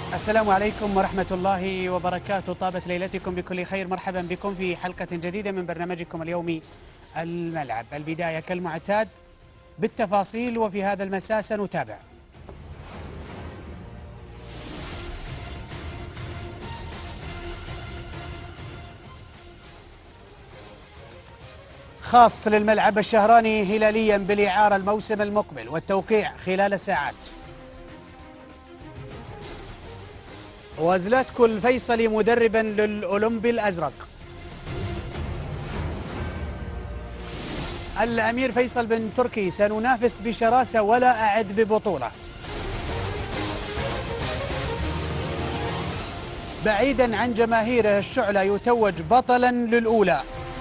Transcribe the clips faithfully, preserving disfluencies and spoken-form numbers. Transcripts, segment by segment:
السلام عليكم ورحمة الله وبركاته. طابت ليلتكم بكل خير. مرحبا بكم في حلقة جديدة من برنامجكم اليومي الملعب. البداية كالمعتاد بالتفاصيل، وفي هذا المساء سنتابع خاص للملعب الشهراني هلاليا بالإعارة الموسم المقبل والتوقيع خلال ساعات. وزلاتكو الفيصلي مدربا للأولمبي الأزرق. الأمير فيصل بن تركي: سننافس بشراسة ولا أعد ببطولة. بعيدا عن جماهيره الشعلة يتوج بطلا للأولى.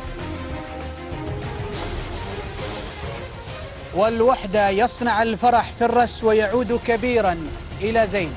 والوحدة يصنع الفرح في الرس ويعود كبيرا إلى زين.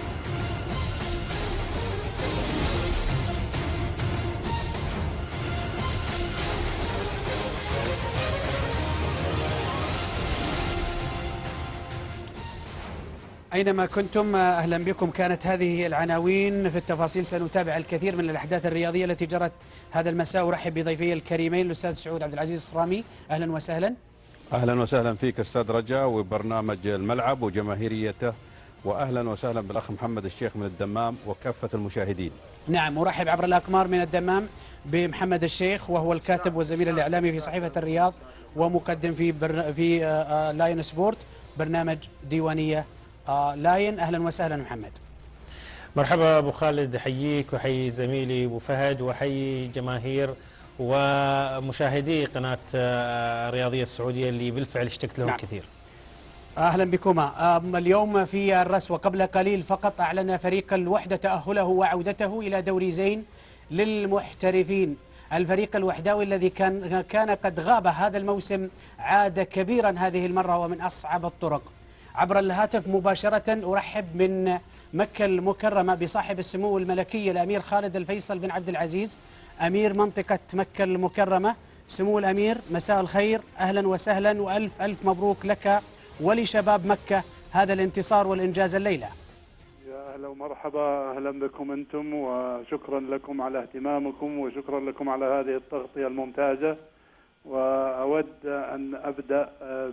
أينما كنتم أهلا بكم. كانت هذه العناوين. في التفاصيل سنتابع الكثير من الأحداث الرياضية التي جرت هذا المساء. أرحب بضيفي الكريمين الأستاذ سعود عبد العزيز الصرامي، أهلا وسهلا. أهلا وسهلا فيك أستاذ رجاء وبرنامج الملعب وجماهيريته، وأهلا وسهلا بالأخ محمد الشيخ من الدمام وكافة المشاهدين. نعم، أرحب عبر الأقمار من الدمام بمحمد الشيخ، وهو الكاتب والزميل الإعلامي في صحيفة الرياض ومقدم في برن... في آه لاين سبورت، برنامج ديوانية آه لاين. أهلا وسهلا محمد. مرحبا أبو خالد، حييك وحيي زميلي أبو فهد وحيي جماهير ومشاهدي قناة الرياضية السعودية اللي بالفعل اشتقت لهم. نعم. كثير. أهلا بكما. اليوم في الرس وقبل قليل فقط أعلن فريق الوحدة تأهله وعودته إلى دوري زين للمحترفين. الفريق الوحداوي الذي كان كان قد غاب هذا الموسم عاد كبيرا هذه المرة ومن أصعب الطرق. عبر الهاتف مباشرة أرحب من مكة المكرمة بصاحب السمو الملكي الأمير خالد الفيصل بن عبد العزيز، أمير منطقة مكة المكرمة. سمو الأمير مساء الخير، أهلا وسهلا وألف ألف مبروك لك ولشباب مكة هذا الانتصار والإنجاز الليلة. يا أهلا ومرحبا، أهلا بكم أنتم، وشكرا لكم على اهتمامكم وشكرا لكم على هذه التغطية الممتازة. وأود أن أبدأ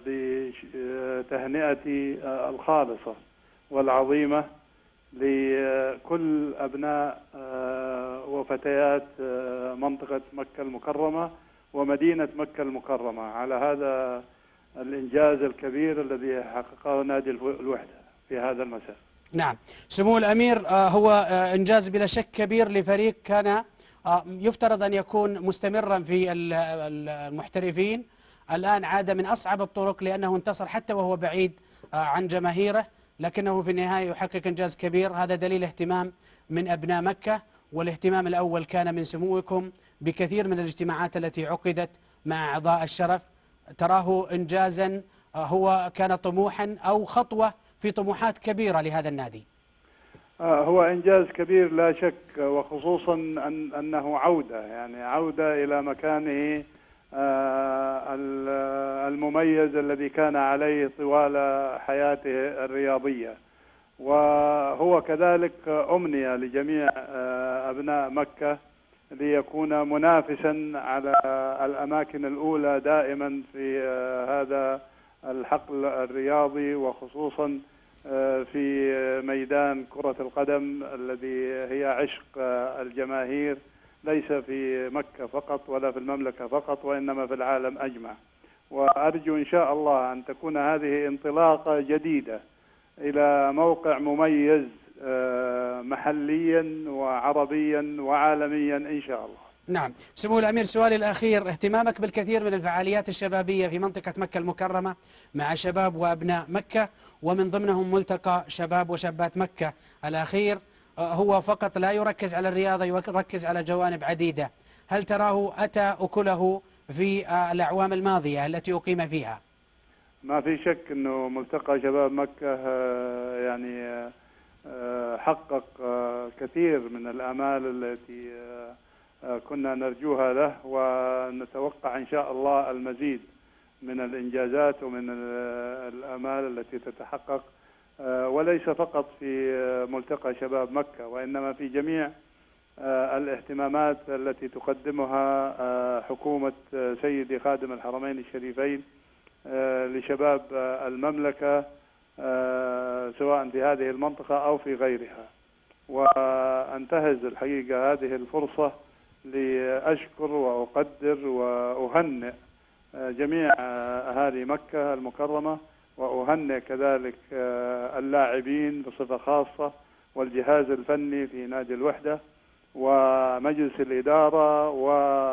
بتهنئتي الخالصة والعظيمة لكل أبناء وفتيات منطقة مكة المكرمة ومدينة مكة المكرمة على هذا الإنجاز الكبير الذي حققه نادي الوحدة في هذا المساء. نعم سمو الأمير، هو إنجاز بلا شك كبير لفريق كان يفترض أن يكون مستمرا في المحترفين. الآن عاد من أصعب الطرق لأنه انتصر حتى وهو بعيد عن جماهيره، لكنه في النهاية يحقق إنجاز كبير. هذا دليل اهتمام من أبناء مكة، والاهتمام الأول كان من سموكم بكثير من الاجتماعات التي عقدت مع أعضاء الشرف. تراه إنجازا هو كان طموحا أو خطوة في طموحات كبيرة لهذا النادي؟ هو إنجاز كبير لا شك، وخصوصا أن أنه عودة، يعني عودة إلى مكانه المميز الذي كان عليه طوال حياته الرياضية. وهو كذلك أمنية لجميع أبناء مكة ليكون منافسا على الأماكن الأولى دائما في هذا الحقل الرياضي، وخصوصا في ميدان كرة القدم الذي هي عشق الجماهير، ليس في مكة فقط ولا في المملكة فقط وإنما في العالم أجمع. وأرجو إن شاء الله أن تكون هذه انطلاقة جديدة إلى موقع مميز محليا وعربيا وعالميا إن شاء الله. نعم سمو الأمير، سؤالي الأخير، اهتمامك بالكثير من الفعاليات الشبابية في منطقة مكة المكرمة مع شباب وأبناء مكة، ومن ضمنهم ملتقى شباب وشابات مكة الأخير، هو فقط لا يركز على الرياضة، يركز على جوانب عديدة. هل تراه أتى أكله في الأعوام الماضية التي أقيم فيها؟ ما في شك أنه ملتقى شباب مكة يعني حقق كثير من الآمال التي كنا نرجوها له، ونتوقع إن شاء الله المزيد من الإنجازات ومن الآمال التي تتحقق وليس فقط في ملتقى شباب مكة، وإنما في جميع الاهتمامات التي تقدمها حكومة سيدي خادم الحرمين الشريفين لشباب المملكة سواء في هذه المنطقة أو في غيرها. وأنتهز الحقيقة هذه الفرصة لأشكر وأقدر وأهنئ جميع أهالي مكة المكرمة، وأهنئ كذلك اللاعبين بصفة خاصة والجهاز الفني في نادي الوحدة ومجلس الإدارة و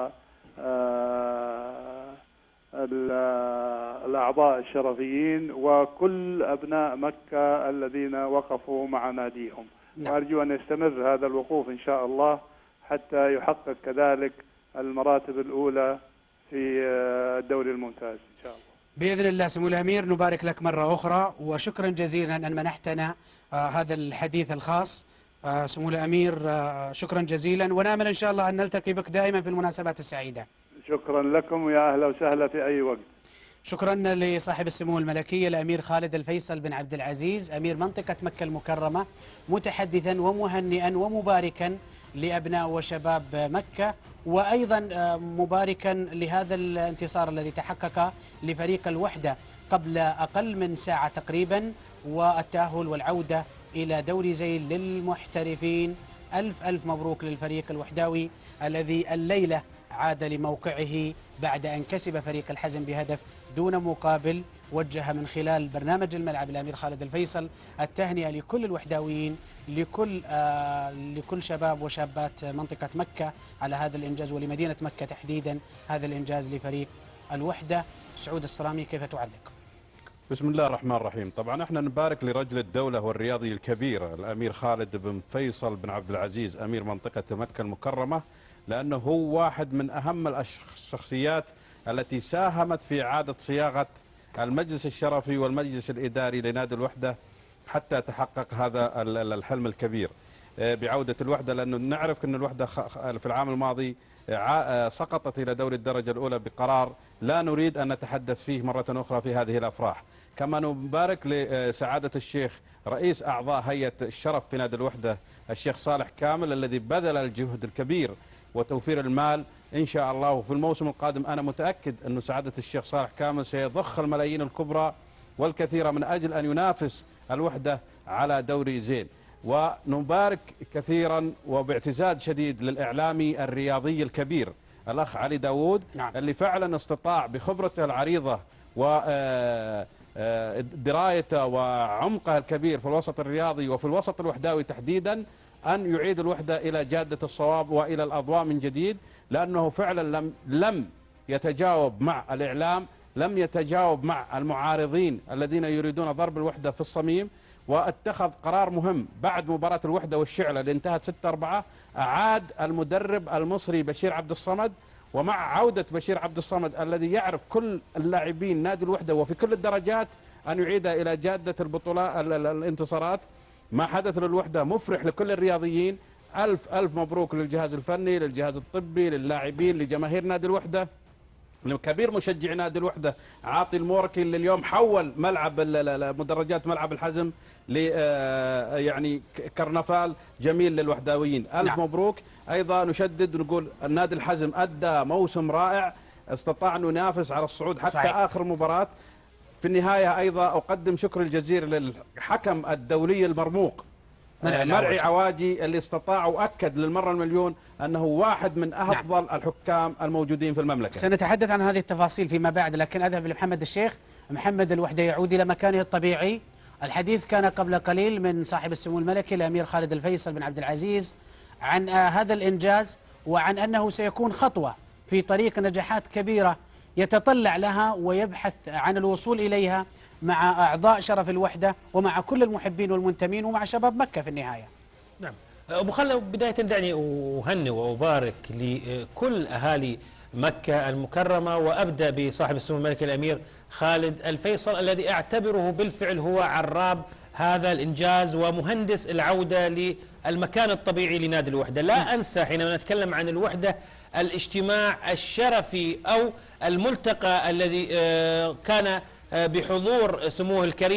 الأعضاء الشرفيين وكل أبناء مكة الذين وقفوا مع ناديهم. نعم. وأرجو أن يستمر هذا الوقوف إن شاء الله حتى يحقق كذلك المراتب الأولى في الدوري الممتاز إن شاء الله بإذن الله. سمو الأمير نبارك لك مرة أخرى وشكرا جزيلا أن منحتنا آه هذا الحديث الخاص. آه سمو الأمير آه شكرا جزيلا، ونأمل إن شاء الله أن نلتقي بك دائما في المناسبات السعيدة. شكرا لكم ويا أهلا وسهلا في أي وقت. شكرا لصاحب السمو الملكي الأمير خالد الفيصل بن عبد العزيز أمير منطقة مكة المكرمة، متحدثا ومهنئا ومباركا لأبناء وشباب مكة، وأيضا مباركا لهذا الانتصار الذي تحقق لفريق الوحدة قبل أقل من ساعة تقريبا، والتأهل والعودة إلى دوري زين للمحترفين. ألف ألف مبروك للفريق الوحداوي الذي الليلة عاد لموقعه بعد أن كسب فريق الحزم بهدف دون مقابل. وجه من خلال برنامج الملعب الأمير خالد الفيصل التهنئة لكل الوحداويين، لكل آه لكل شباب وشابات منطقة مكة على هذا الإنجاز، ولمدينة مكة تحديدا هذا الإنجاز لفريق الوحدة. سعود الصرامي كيف تعلق؟ بسم الله الرحمن الرحيم. طبعا احنا نبارك لرجل الدولة والرياضي الكبير الأمير خالد بن فيصل بن عبد العزيز أمير منطقة مكة المكرمة، لأنه هو واحد من أهم الشخصيات التي ساهمت في إعادة صياغة المجلس الشرفي والمجلس الإداري لنادي الوحدة حتى تحقق هذا الحلم الكبير بعودة الوحدة، لأنه نعرف أن الوحدة في العام الماضي سقطت إلى دوري الدرجة الأولى بقرار لا نريد أن نتحدث فيه مرة أخرى في هذه الأفراح. كما نبارك لسعادة الشيخ رئيس أعضاء هيئة الشرف في نادي الوحدة الشيخ صالح كامل الذي بذل الجهد الكبير وتوفير المال إن شاء الله. وفي الموسم القادم أنا متأكد أن سعادة الشيخ صالح كامل سيضخ الملايين الكبرى والكثيرة من أجل أن ينافس الوحدة على دوري زين. ونبارك كثيرا وباعتزاز شديد للإعلامي الرياضي الكبير الأخ علي داود. نعم. اللي فعلا استطاع بخبرته العريضة ودرايته وعمقه الكبير في الوسط الرياضي وفي الوسط الوحداوي تحديدا أن يعيد الوحدة إلى جادة الصواب وإلى الأضواء من جديد، لأنه فعلا لم لم يتجاوب مع الإعلام، لم يتجاوب مع المعارضين الذين يريدون ضرب الوحدة في الصميم، واتخذ قرار مهم بعد مباراة الوحدة والشعلة اللي انتهت ستة أربعة. أعاد المدرب المصري بشير عبد الصمد، ومع عودة بشير عبد الصمد الذي يعرف كل اللاعبين نادي الوحدة وفي كل الدرجات أن يعيد إلى جادة البطولات الانتصارات. ما حدث للوحدة مفرح لكل الرياضيين. ألف ألف مبروك للجهاز الفني، للجهاز الطبي، للاعبين، لجماهير نادي الوحدة، كبير مشجع نادي الوحدة عاطي الموركي اللي اليوم حول ملعب مدرجات ملعب الحزم ل يعني كرنفال جميل للوحداويين. ألف نعم. مبروك. أيضا نشدد ونقول النادي الحزم أدى موسم رائع، استطاع أن ينافس على الصعود حتى صحيح. آخر مباراة. في النهاية أيضا أقدم شكر الجزير للحكم الدولي المرموق مرعي عواجي اللي استطاع وأكد للمرة المليون أنه واحد من أفضل نعم. الحكام الموجودين في المملكة. سنتحدث عن هذه التفاصيل فيما بعد، لكن أذهب لمحمد الشيخ. محمد، الوحدة يعود إلى مكانه الطبيعي. الحديث كان قبل قليل من صاحب السمو الملكي الأمير خالد الفيصل بن عبد العزيز عن هذا الإنجاز، وعن أنه سيكون خطوة في طريق نجاحات كبيرة يتطلع لها ويبحث عن الوصول إليها مع أعضاء شرف الوحدة ومع كل المحبين والمنتمين ومع شباب مكة في النهاية. نعم. أبو خالد، بداية دعني أهنئ وأبارك لكل أهالي مكة المكرمة، وأبدأ بصاحب السمو الملكي الأمير خالد الفيصل الذي أعتبره بالفعل هو عراب هذا الإنجاز ومهندس العودة للمكان الطبيعي لنادي الوحدة. لا أنسى حينما نتكلم عن الوحدة الاجتماع الشرفي أو الملتقى الذي كان بحضور سموه الكريم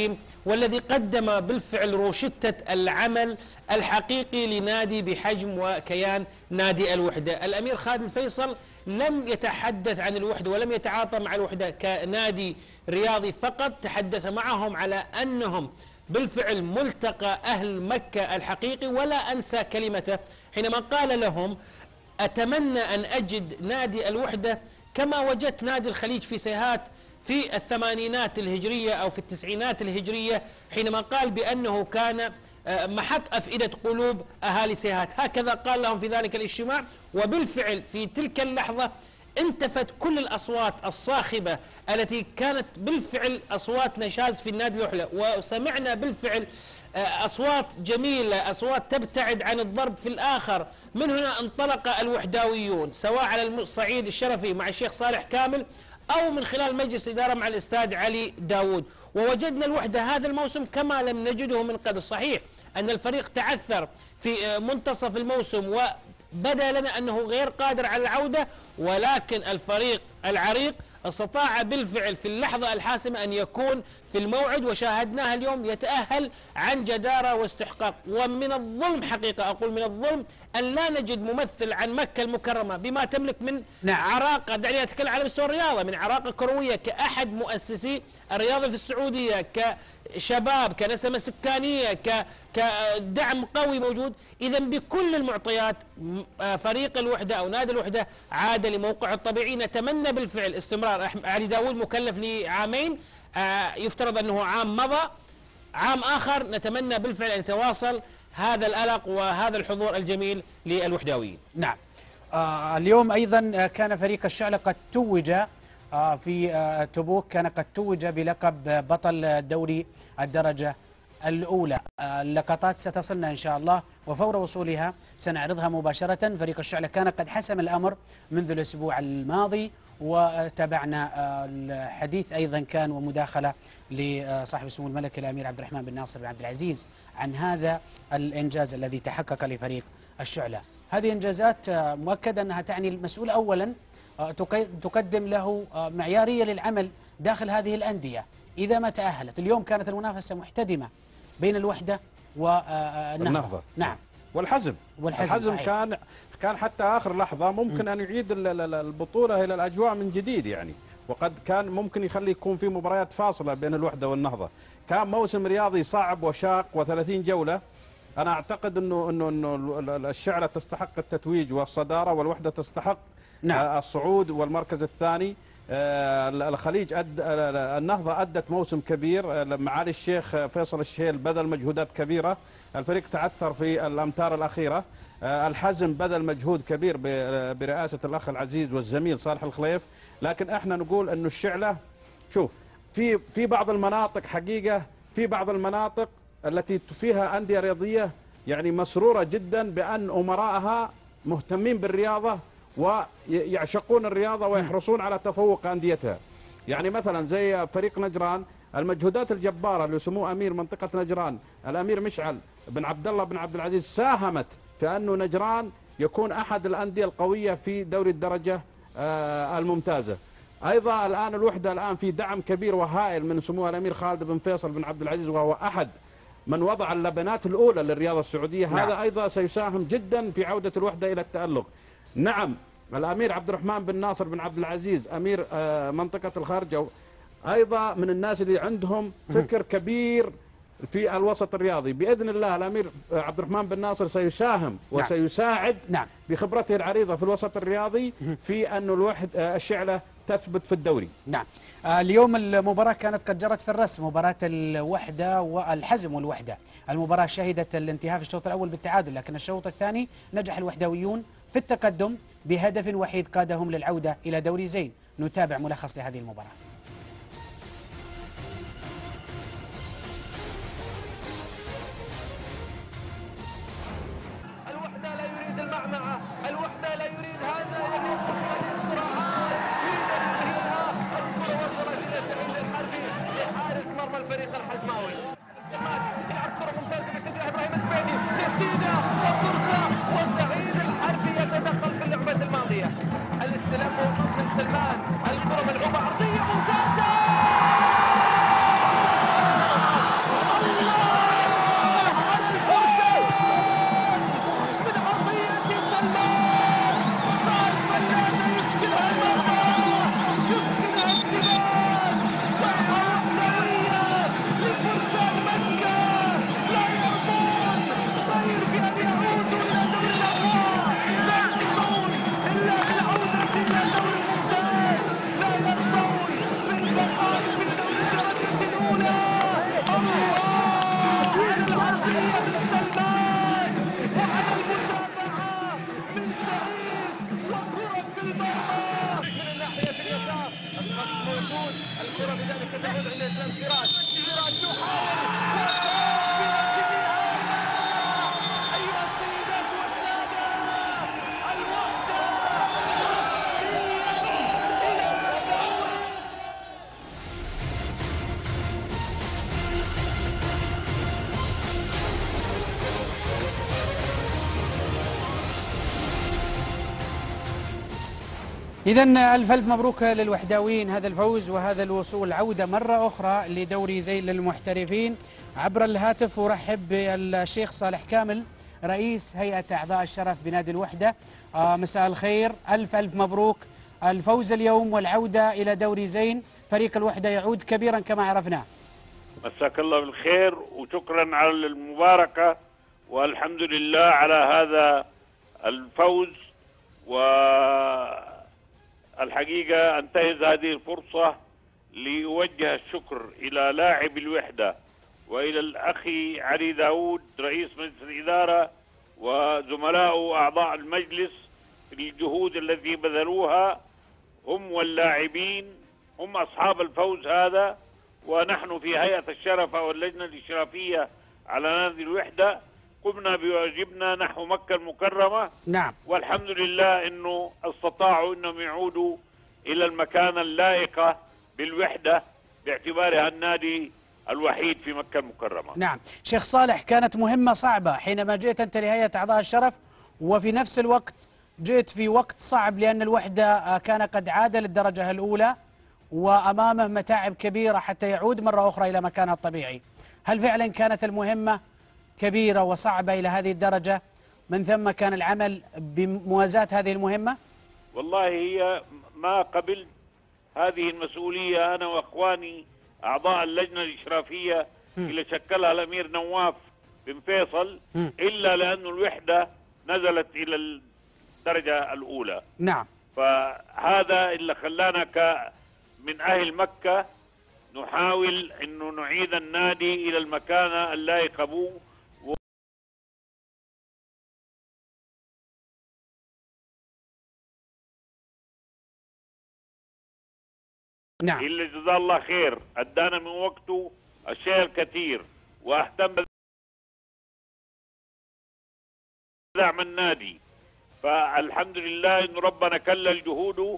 والذي قدم بالفعل روشتة العمل الحقيقي لنادي بحجم وكيان نادي الوحدة. الأمير خالد الفيصل لم يتحدث عن الوحدة ولم يتعاطى مع الوحدة كنادي رياضي فقط، تحدث معهم على أنهم بالفعل ملتقى أهل مكة الحقيقي. ولا أنسى كلمته حينما قال لهم: أتمنى أن أجد نادي الوحدة كما وجدت نادي الخليج في سيهات في الثمانينات الهجرية أو في التسعينات الهجرية، حينما قال بأنه كان محط أفئدة قلوب أهالي سيهات. هكذا قال لهم في ذلك الاجتماع، وبالفعل في تلك اللحظة انتفت كل الأصوات الصاخبة التي كانت بالفعل أصوات نشاز في النادي الوحدة، وسمعنا بالفعل أصوات جميلة، أصوات تبتعد عن الضرب في الآخر. من هنا انطلق الوحداويون سواء على الصعيد الشرفي مع الشيخ صالح كامل أو من خلال مجلس إدارة مع الأستاذ علي داود، ووجدنا الوحدة هذا الموسم كما لم نجده من قبل. صحيح أن الفريق تعثر في منتصف الموسم وبدا لنا أنه غير قادر على العودة، ولكن الفريق العريق استطاع بالفعل في اللحظة الحاسمة أن يكون في الموعد، وشاهدناها اليوم يتأهل عن جدارة واستحقاق. ومن الظلم حقيقة، أقول من الظلم، أن لا نجد ممثل عن مكة المكرمة بما تملك من نعم. عراقة، دعني أتكلم على مستوى الرياضة، من عراقة كروية كأحد مؤسسي الرياضة في السعودية، كشباب، كنسمة سكانية، كدعم قوي موجود. إذا بكل المعطيات فريق الوحدة أو نادي الوحدة عاد لموقعه الطبيعي. نتمنى بالفعل استمرار. علي داود مكلف لعامين، يفترض أنه عام مضى، عام آخر نتمنى بالفعل أن يتواصل هذا الألق وهذا الحضور الجميل للوحداويين. نعم. آه اليوم أيضا كان فريق الشعلة قد توج آه في آه تبوك، كان قد توج بلقب بطل دوري الدرجة الأولى. آه اللقطات ستصلنا إن شاء الله، وفور وصولها سنعرضها مباشرة. فريق الشعلة كان قد حسم الأمر منذ الأسبوع الماضي، وتابعنا الحديث أيضا كان ومداخلة لصاحب السمو الملكي الأمير عبد الرحمن بن ناصر بن عبد العزيز عن هذا الإنجاز الذي تحقق لفريق الشعلة. هذه إنجازات مؤكد أنها تعني المسؤول أولا تقدم له معيارية للعمل داخل هذه الأندية إذا ما تأهلت. اليوم كانت المنافسة محتدمة بين الوحدة والنهضة. نعم. والحزم والحزم, الحزم كان كان حتى آخر لحظة ممكن م. أن يعيد البطولة إلى الأجواء من جديد يعني، وقد كان ممكن يخلي يكون في مباريات فاصلة بين الوحدة والنهضة. كان موسم رياضي صعب وشاق وثلاثين جولة. أنا أعتقد أنه أنه أنه الشعلة تستحق التتويج والصدارة، والوحدة تستحق نعم. الصعود والمركز الثاني. الخليج أد... النهضة أدت موسم كبير، معالي الشيخ فيصل الشهيل بذل مجهودات كبيرة، الفريق تعثر في الأمتار الأخيرة. الحزم بذل مجهود كبير برئاسة الأخ العزيز والزميل صالح الخليف. لكن احنا نقول أنه الشعلة، شوف، في في بعض المناطق حقيقة، في بعض المناطق التي فيها أندية رياضية يعني مسرورة جدا بأن أمراءها مهتمين بالرياضة ويعشقون الرياضة ويحرصون على تفوق أنديتها. يعني مثلا زي فريق نجران، المجهودات الجبارة اللي يسموه أمير منطقة نجران الأمير مشعل بن عبد الله بن عبد العزيز ساهمت في أنه نجران يكون أحد الأندية القوية في دوري الدرجة الممتازة. أيضا الآن الوحدة الآن في دعم كبير وهائل من سموه الأمير خالد بن فيصل بن عبد العزيز، وهو أحد من وضع اللبنات الأولى للرياضة السعودية. نعم. هذا أيضا سيساهم جدا في عودة الوحدة إلى التألق. نعم، الأمير عبد الرحمن بن ناصر بن عبد العزيز أمير منطقة الخارجة أيضا من الناس اللي عندهم فكر كبير في الوسط الرياضي. بإذن الله الأمير عبد الرحمن بن ناصر سيساهم وسيساعد نعم. بخبرته العريضة في الوسط الرياضي في أن الوحد الشعلة تثبت في الدوري. نعم. اليوم المباراة كانت قد جرت في الرسم، مباراة الوحدة والحزم والوحدة. المباراة شهدت الانتهاء في الشوط الأول بالتعادل، لكن الشوط الثاني نجح الوحداويون في التقدم بهدف وحيد قادهم للعودة إلى دوري زين. نتابع ملخص لهذه المباراة. الوحدة لا يريد المعمعة، الوحدة لا يريد هذا، يبي يدخل في هذه الصراعات، يريد أن ينهيها. الكرة وصلت إلى سعيد الحربي لحارس مرمى الفريق الحزماوي. سلمان يلعب كرة ممتازة باتجاه إبراهيم السبيدي، تسديدة وفرصة، وسعيد الحربي يتدخل في اللعبة الماضية. الاستلام موجود من سلمان، الكرة ملعوبة عرضية ممتازة. إذا ألف ألف مبروك للوحداويين هذا الفوز وهذا الوصول، عودة مرة أخرى لدوري زين للمحترفين. عبر الهاتف أرحب بالشيخ صالح كامل رئيس هيئة أعضاء الشرف بنادي الوحدة. آه مساء الخير، ألف ألف مبروك الفوز اليوم والعودة إلى دوري زين، فريق الوحدة يعود كبيرا كما عرفناه. مساك الله بالخير وشكرا على المباركة، والحمد لله على هذا الفوز. والحقيقة أنتهز هذه الفرصة لأوجه الشكر إلى لاعب الوحدة وإلى الأخي علي داود رئيس مجلس الإدارة وزملائه أعضاء المجلس في الجهود التي بذلوها. هم واللاعبين هم أصحاب الفوز هذا، ونحن في هيئة الشرف أو اللجنة الإشرافية على نادي الوحدة قمنا بواجبنا نحو مكة المكرمة. نعم. والحمد لله أنه استطاعوا أنهم يعودوا إلى المكانة اللائقة بالوحدة باعتبارها النادي الوحيد في مكة المكرمة. نعم. شيخ صالح، كانت مهمة صعبة حينما جئت أنت لهيئة أعضاء الشرف، وفي نفس الوقت جئت في وقت صعب لأن الوحدة كان قد عاد للدرجة الأولى وأمامه متاعب كبيرة حتى يعود مرة أخرى إلى مكانه الطبيعي. هل فعلا كانت المهمة كبيرة وصعبة إلى هذه الدرجة؟ من ثم كان العمل بموازاة هذه المهمة؟ والله هي ما قبلت هذه المسؤولية أنا وأخواني أعضاء اللجنة الإشرافية اللي شكلها الأمير نواف بن فيصل م. إلا لأن الوحدة نزلت إلى الدرجة الأولى. نعم. فهذا اللي خلانا ك من أهل مكة نحاول أنه نعيد النادي إلى المكانة اللائقة به. نعم. اللي جزاه الله خير أدانا من وقته الشيء الكثير واهتم بدعم النادي، فالحمد لله إن ربنا كلل جهوده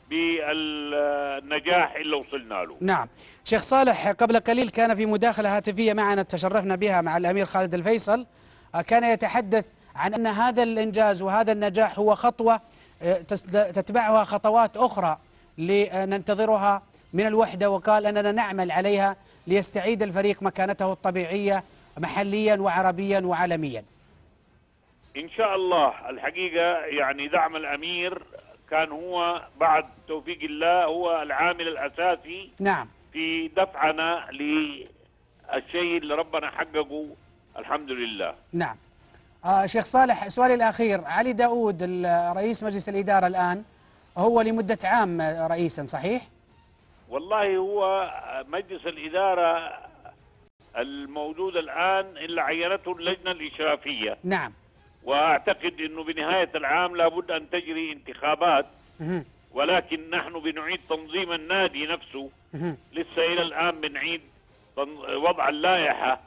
بالنجاح اللي وصلنا له. نعم. شيخ صالح، قبل قليل كان في مداخلة هاتفية معنا تشرفنا بها مع الأمير خالد الفيصل، كان يتحدث عن أن هذا الإنجاز وهذا النجاح هو خطوة تتبعها خطوات أخرى لننتظرها من الوحدة، وقال أننا نعمل عليها ليستعيد الفريق مكانته الطبيعية محليا وعربيا وعالميا. إن شاء الله. الحقيقة يعني دعم الأمير كان هو بعد توفيق الله هو العامل الأساسي. نعم. في دفعنا للشيء اللي ربنا حققه الحمد لله. نعم. آه شيخ صالح، سؤالي الأخير، علي داود رئيس مجلس الإدارة الآن هو لمدة عام رئيسا صحيح؟ والله هو مجلس الإدارة الموجود الآن اللي عينته اللجنة الإشرافية. نعم. وأعتقد أنه بنهاية العام لابد أن تجري انتخابات، ولكن نحن بنعيد تنظيم النادي نفسه. لسه إلى الآن بنعيد وضع اللائحة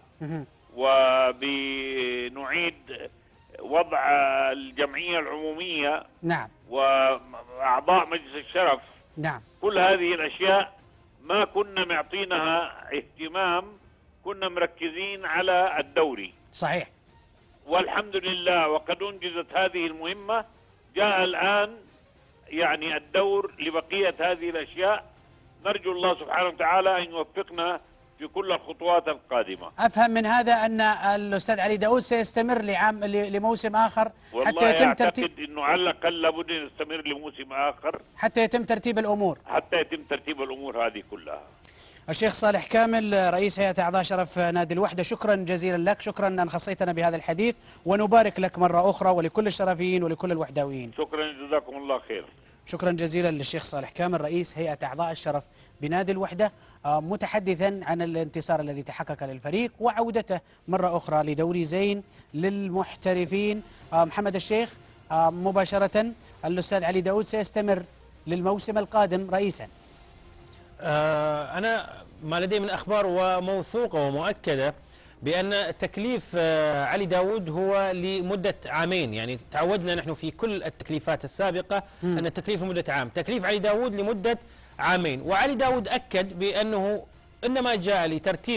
وبنعيد وضع الجمعية العمومية. نعم. وأعضاء مجلس الشرف. نعم. كل هذه الأشياء ما كنا معطينها اهتمام، كنا مركزين على الدوري. صحيح. والحمد لله وقد أنجزت هذه المهمة. جاء الآن يعني الدور لبقية هذه الأشياء. نرجو الله سبحانه وتعالى أن يوفقنا في كل الخطوات القادمة. أفهم من هذا أن الأستاذ علي داود سيستمر لعام لموسم آخر حتى يتم ترتيب. أعتقد أنه على الأقل لابد أن يستمر لموسم آخر حتى يتم ترتيب الأمور. حتى يتم ترتيب الأمور هذه كلها. الشيخ صالح كامل رئيس هيئة أعضاء شرف نادي الوحدة، شكرا جزيلا لك، شكرا أن خصيتنا بهذا الحديث، ونبارك لك مرة أخرى ولكل الشرفيين ولكل الوحداويين. شكرا جزاكم الله خير. شكرا جزيلا للشيخ صالح كامل رئيس هيئة أعضاء الشرف بنادي الوحدة، متحدثا عن الانتصار الذي تحقق للفريق وعودته مرة أخرى لدوري زين للمحترفين. محمد الشيخ، مباشرة الأستاذ علي داود سيستمر للموسم القادم رئيسا. آه أنا ما لدي من أخبار وموثوقة ومؤكدة بأن تكليف آه علي داود هو لمدة عامين. يعني تعودنا نحن في كل التكليفات السابقة م. أن التكليف لمدة عام. تكليف علي داود لمدة عامين. وعلي داود أكد بأنه إنما جاء لترتيب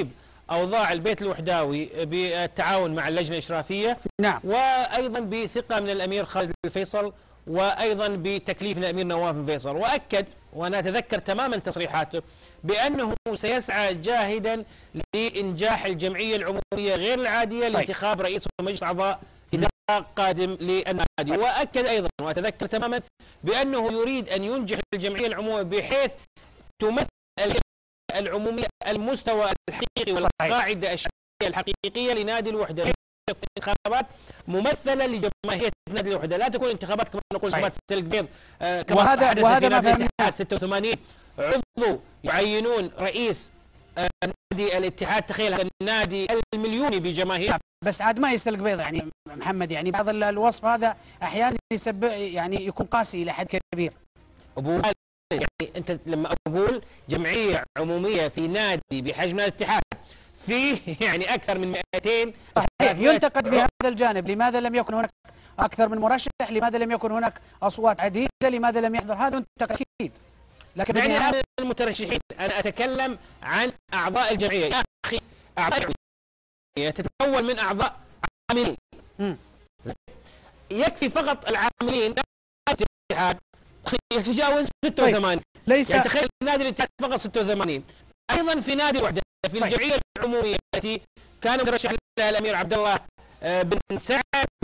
أوضاع البيت الوحداوي بالتعاون مع اللجنة الإشرافية. نعم. وأيضا بثقة من الأمير خالد الفيصل، وأيضا بتكليف من الأمير نواف الفيصل. وأكد، وأنا أتذكر تماما تصريحاته، بأنه سيسعى جاهدا لإنجاح الجمعية العمومية غير العادية لانتخاب رئيس ومجلس أعضاء إدارة قادم للنادي. وأكد أيضا، وأتذكر تماما، بأنه يريد أن ينجح الجمعية العمومية بحيث تمثل العمومية المستوى الحقيقي والقاعدة الشرعية الحقيقية لنادي الوحدة. انتخابات ممثلة لجماهير نادي الوحدة، لا تكون انتخابات كما نقول انتخابات سلك بيض آه كما وهذا حدث وهذا في ما نادي فهمنا. الاتحاد ستة وثمانين عضو يعينون رئيس آه نادي الاتحاد. تخيل هذا النادي المليوني بجماهير. بس عاد ما يسلق بيض يعني محمد، يعني بعض الوصف هذا احيانا يسبب يعني يكون قاسي الى حد كبير. ابو يعني انت لما اقول جمعيه عموميه في نادي بحجم الاتحاد فيه يعني اكثر من مئتين صحيح، ينتقد في هذا الجانب. لماذا لم يكن هناك اكثر من مرشح؟ لماذا لم يكن هناك اصوات عديده؟ لماذا لم يحضر؟ هذا ينتقد اكيد. لكن يعني بالنهاية... انا المترشحين، انا اتكلم عن اعضاء الجمعيه. يا اخي اعضاء الجمعيه تتكون من اعضاء عاملين. م. يكفي فقط العاملين الاتحاد يتجاوز ستة وثمانين. طيب. ليس يعني تخيل نادي الاتحاد فقط ستة وثمانين. ايضا في نادي الوحده في الجمعيه العموميه التي كان مرشح لها الامير عبد الله بن سعد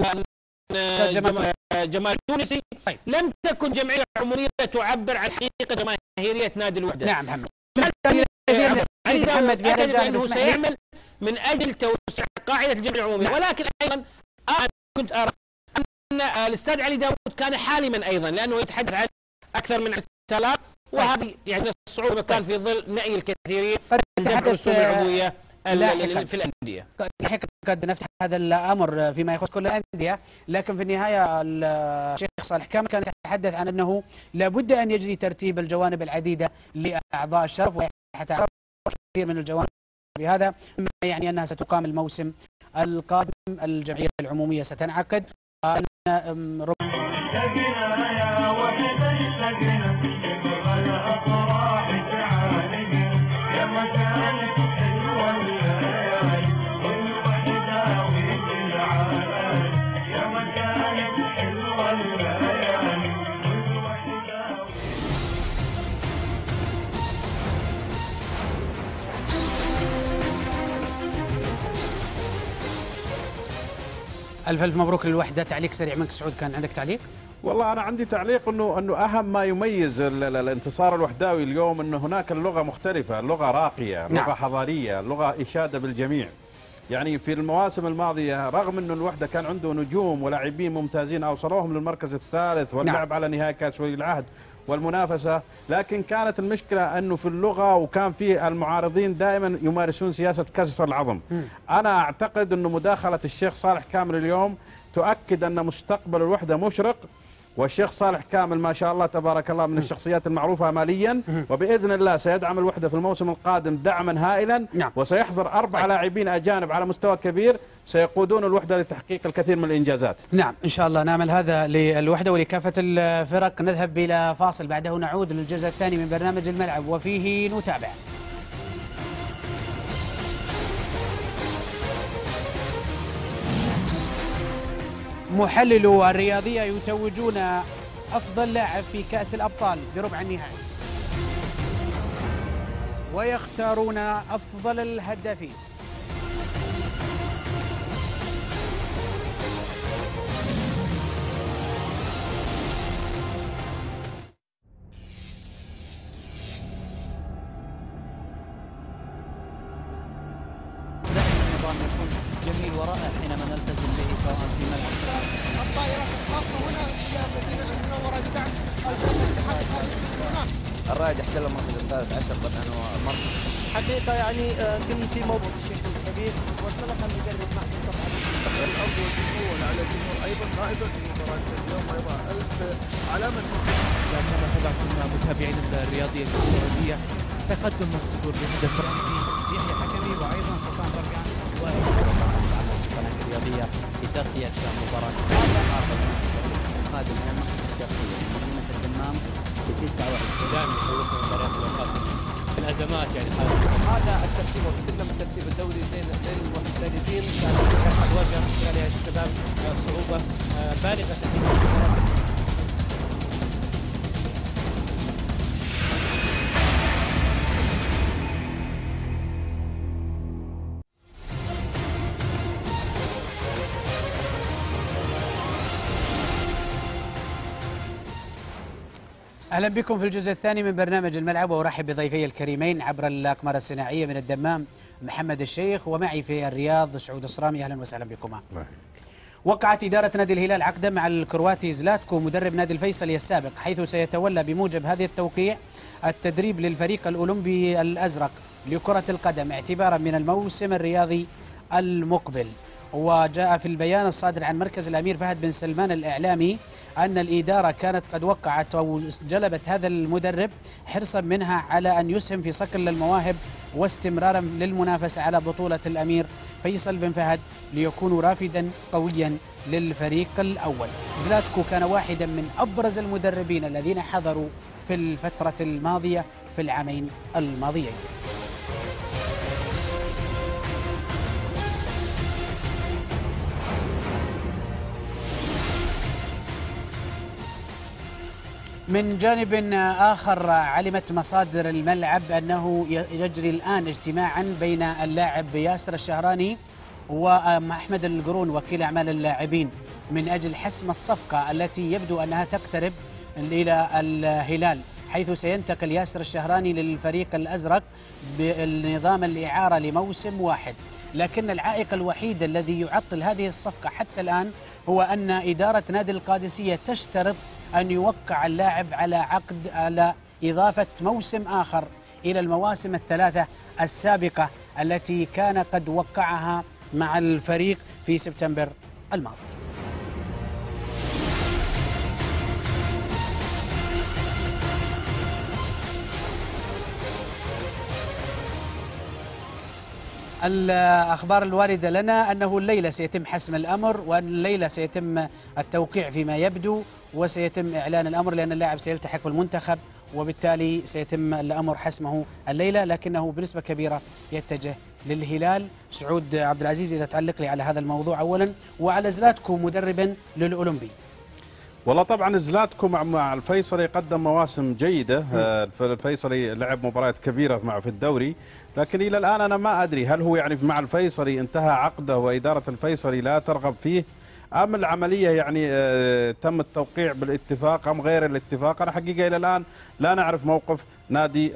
جمال, جمال التونسي. طيب. لم تكن جمعيه عموميه تعبر عن حقيقه جماهيريه نادي الوحده. نعم محمد. علي داود اكد انه سيعمل من اجل توسيع قاعده الجمعيه العموميه. نعم. ولكن ايضا انا كنت ارى ان الاستاذ علي داود كان حالما ايضا، لانه يتحدث عن اكثر من ثلاث، وهذه يعني الصعوبه كان في ظل نأي الكثيرين من دفع الرسوم العضوية في الأندية. لاحقا قد نفتح هذا الأمر فيما يخص كل الأندية، لكن في النهاية الشيخ صالح كامل كان يتحدث عن أنه لابد أن يجري ترتيب الجوانب العديدة لأعضاء الشرف، وحتى كثير من الجوانب بهذا، مما يعني أنها ستقام الموسم القادم. الجمعية العمومية ستنعقد. أنا ألف ألف مبروك للوحدة. تعليق سريع منك سعود، كان عندك تعليق؟ والله أنا عندي تعليق أنه أنه أهم ما يميز الانتصار الوحداوي اليوم أنه هناك اللغة مختلفة، لغة راقية، لغة نعم. حضارية، لغة إشادة بالجميع. يعني في المواسم الماضية رغم أنه الوحدة كان عنده نجوم ولاعبين ممتازين أوصلوهم للمركز الثالث واللعب نعم. على نهائي كأس ولي العهد والمنافسة، لكن كانت المشكلة أنه في اللغة، وكان في المعارضين دائما يمارسون سياسة كسر العظم. م. أنا أعتقد أنه مداخلة الشيخ صالح كامل اليوم تؤكد أن مستقبل الوحدة مشرق، والشيخ صالح كامل ما شاء الله تبارك الله من الشخصيات المعروفة ماليا، وبإذن الله سيدعم الوحدة في الموسم القادم دعما هائلا. نعم. وسيحضر أربع لاعبين أجانب على مستوى كبير سيقودون الوحدة لتحقيق الكثير من الإنجازات. نعم إن شاء الله نعمل هذا للوحدة ولكافة الفرق. نذهب إلى فاصل، بعده نعود للجزء الثاني من برنامج الملعب وفيه نتابع. محللو الرياضية يتوجون أفضل لاعب في كأس الأبطال بربع النهائي، ويختارون أفضل الهدافين. النظام يكون جميل ورائع حينما نلتزم به سواء في ملعب الطائرة الخاصة هنا في المدينة المنورة لدعم الاتحاد الخارجي هناك. الرائد احتل المركز الثالث عشر طبعا هو مركز حقيقة يعني كل في موضوع الشيخ الكبير وسبق المدرب محمود طبعا الأرض والجمهور على الجمهور أيضا غائبا في مباراة اليوم ويضع ألف علامة كما تابعتم متابعين الرياضية السعودية تقدم الصقور بهدف رهيب يحيى حكمي وأيضا سلطان برقان القناة الرياضية لتغطية مباراة قادم من المقصد الشرقية من مدينة الدمام في تسعة وعشرين. دائما يخلصنا مباريات الأوقات الازمات يعني هذا الترتيب وسلم الترتيب الدوري زين للمحترفين كان قد واجه خلال هذه الشباب صعوبه بالغه في المباراه. أهلا بكم في الجزء الثاني من برنامج الملعب، وأرحب بضيفي الكريمين عبر الأقمار الصناعية من الدمام محمد الشيخ، ومعي في الرياض سعود الصرامي. أهلا وسهلا بكما. وقعت إدارة نادي الهلال عقدا مع الكرواتي زلاتكو مدرب نادي الفيصلي السابق، حيث سيتولى بموجب هذه التوقيع التدريب للفريق الأولمبي الأزرق لكرة القدم اعتبارا من الموسم الرياضي المقبل. وجاء في البيان الصادر عن مركز الأمير فهد بن سلمان الإعلامي أن الإدارة كانت قد وقعت أو جلبت هذا المدرب حرصا منها على أن يسهم في صقل المواهب واستمرارا للمنافسة على بطولة الأمير فيصل بن فهد ليكون رافدا قويا للفريق الأول. زلاتكو كان واحدا من أبرز المدربين الذين حضروا في الفترة الماضية في العامين الماضيين. من جانب آخر، علمت مصادر الملعب أنه يجري الآن اجتماعا بين اللاعب ياسر الشهراني وأحمد القرون وكيل أعمال اللاعبين من أجل حسم الصفقة التي يبدو أنها تقترب إلى الهلال، حيث سينتقل ياسر الشهراني للفريق الأزرق بالنظام الإعارة لموسم واحد. لكن العائق الوحيد الذي يعطل هذه الصفقة حتى الآن هو أن إدارة نادي القادسية تشترط أن يوقع اللاعب على عقد على إضافة موسم آخر إلى المواسم الثلاثة السابقة التي كان قد وقعها مع الفريق في سبتمبر الماضي. الأخبار الواردة لنا أنه الليلة سيتم حسم الأمر، وأن الليلة سيتم التوقيع فيما يبدو، وسيتم إعلان الأمر لأن اللاعب سيلتحق بالمنتخب، وبالتالي سيتم الأمر حسمه الليلة، لكنه بنسبة كبيرة يتجه للهلال. سعود عبد العزيز، إذا تعلق لي على هذا الموضوع أولا، وعلى زلاتكو مدربا للأولمبي. والله طبعا زلاتكو مع الفيصلي قدم مواسم جيدة. الفيصلي لعب مباريات كبيرة مع في الدوري، لكن إلى الآن أنا ما أدري هل هو يعني مع الفيصلي انتهى عقده وإدارة الفيصلي لا ترغب فيه، أم العملية يعني آه تم التوقيع بالاتفاق أم غير الاتفاق. أنا حقيقة إلى الآن لا نعرف موقف نادي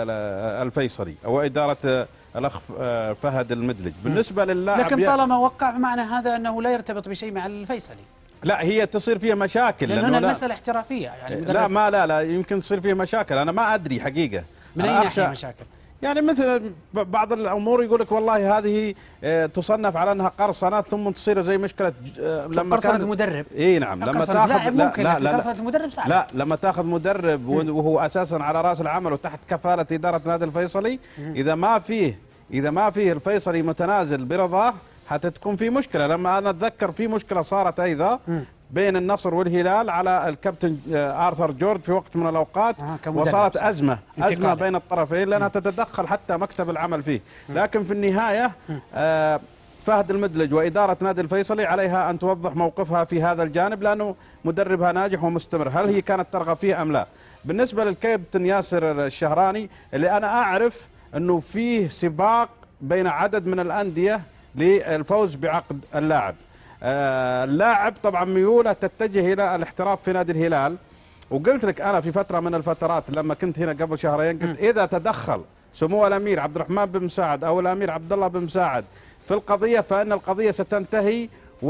الفيصلي أو إدارة آه الأخ آه فهد المدلج بالنسبة للاعب. لكن طالما وقع معنى هذا أنه لا يرتبط بشيء مع الفيصلي. لا، هي تصير فيها مشاكل لأن هنا المسألة احترافية يعني. لا ما لا لا يمكن تصير فيها مشاكل، أنا ما أدري حقيقة. من أي ناحية مشاكل؟ يعني مثل بعض الامور يقول لك والله هذه تصنف على انها قرصنه ثم تصير زي مشكله لما قرصنه مدرب. اي نعم، لما تاخذ لاعب ممكن، لا لا قرصنه مدرب صعب. لا، لما تاخذ مدرب وهو اساسا على راس العمل وتحت كفاله اداره نادي الفيصلي، اذا ما فيه اذا ما فيه الفيصلي متنازل برضاه حتى تكون في مشكله. لما انا اتذكر في مشكله صارت ايضا بين النصر والهلال على الكابتن آرثر جورج في وقت من الأوقات، آه وصارت أزمة أزمة بين الطرفين لأنها تتدخل حتى مكتب العمل فيه. لكن في النهاية آه فهد المدلج وإدارة نادي الفيصلي عليها أن توضح موقفها في هذا الجانب، لأنه مدربها ناجح ومستمر. هل هي كانت ترغب فيه أم لا؟ بالنسبة للكابتن ياسر الشهراني، اللي أنا أعرف أنه فيه سباق بين عدد من الأندية للفوز بعقد اللاعب. آه اللاعب طبعا ميوله تتجه الى الاحتراف في نادي الهلال، وقلت لك انا في فتره من الفترات لما كنت هنا قبل شهرين قلت اذا تدخل سمو الامير عبد الرحمن بن مساعد او الامير عبد الله بن مساعد في القضيه فان القضيه ستنتهي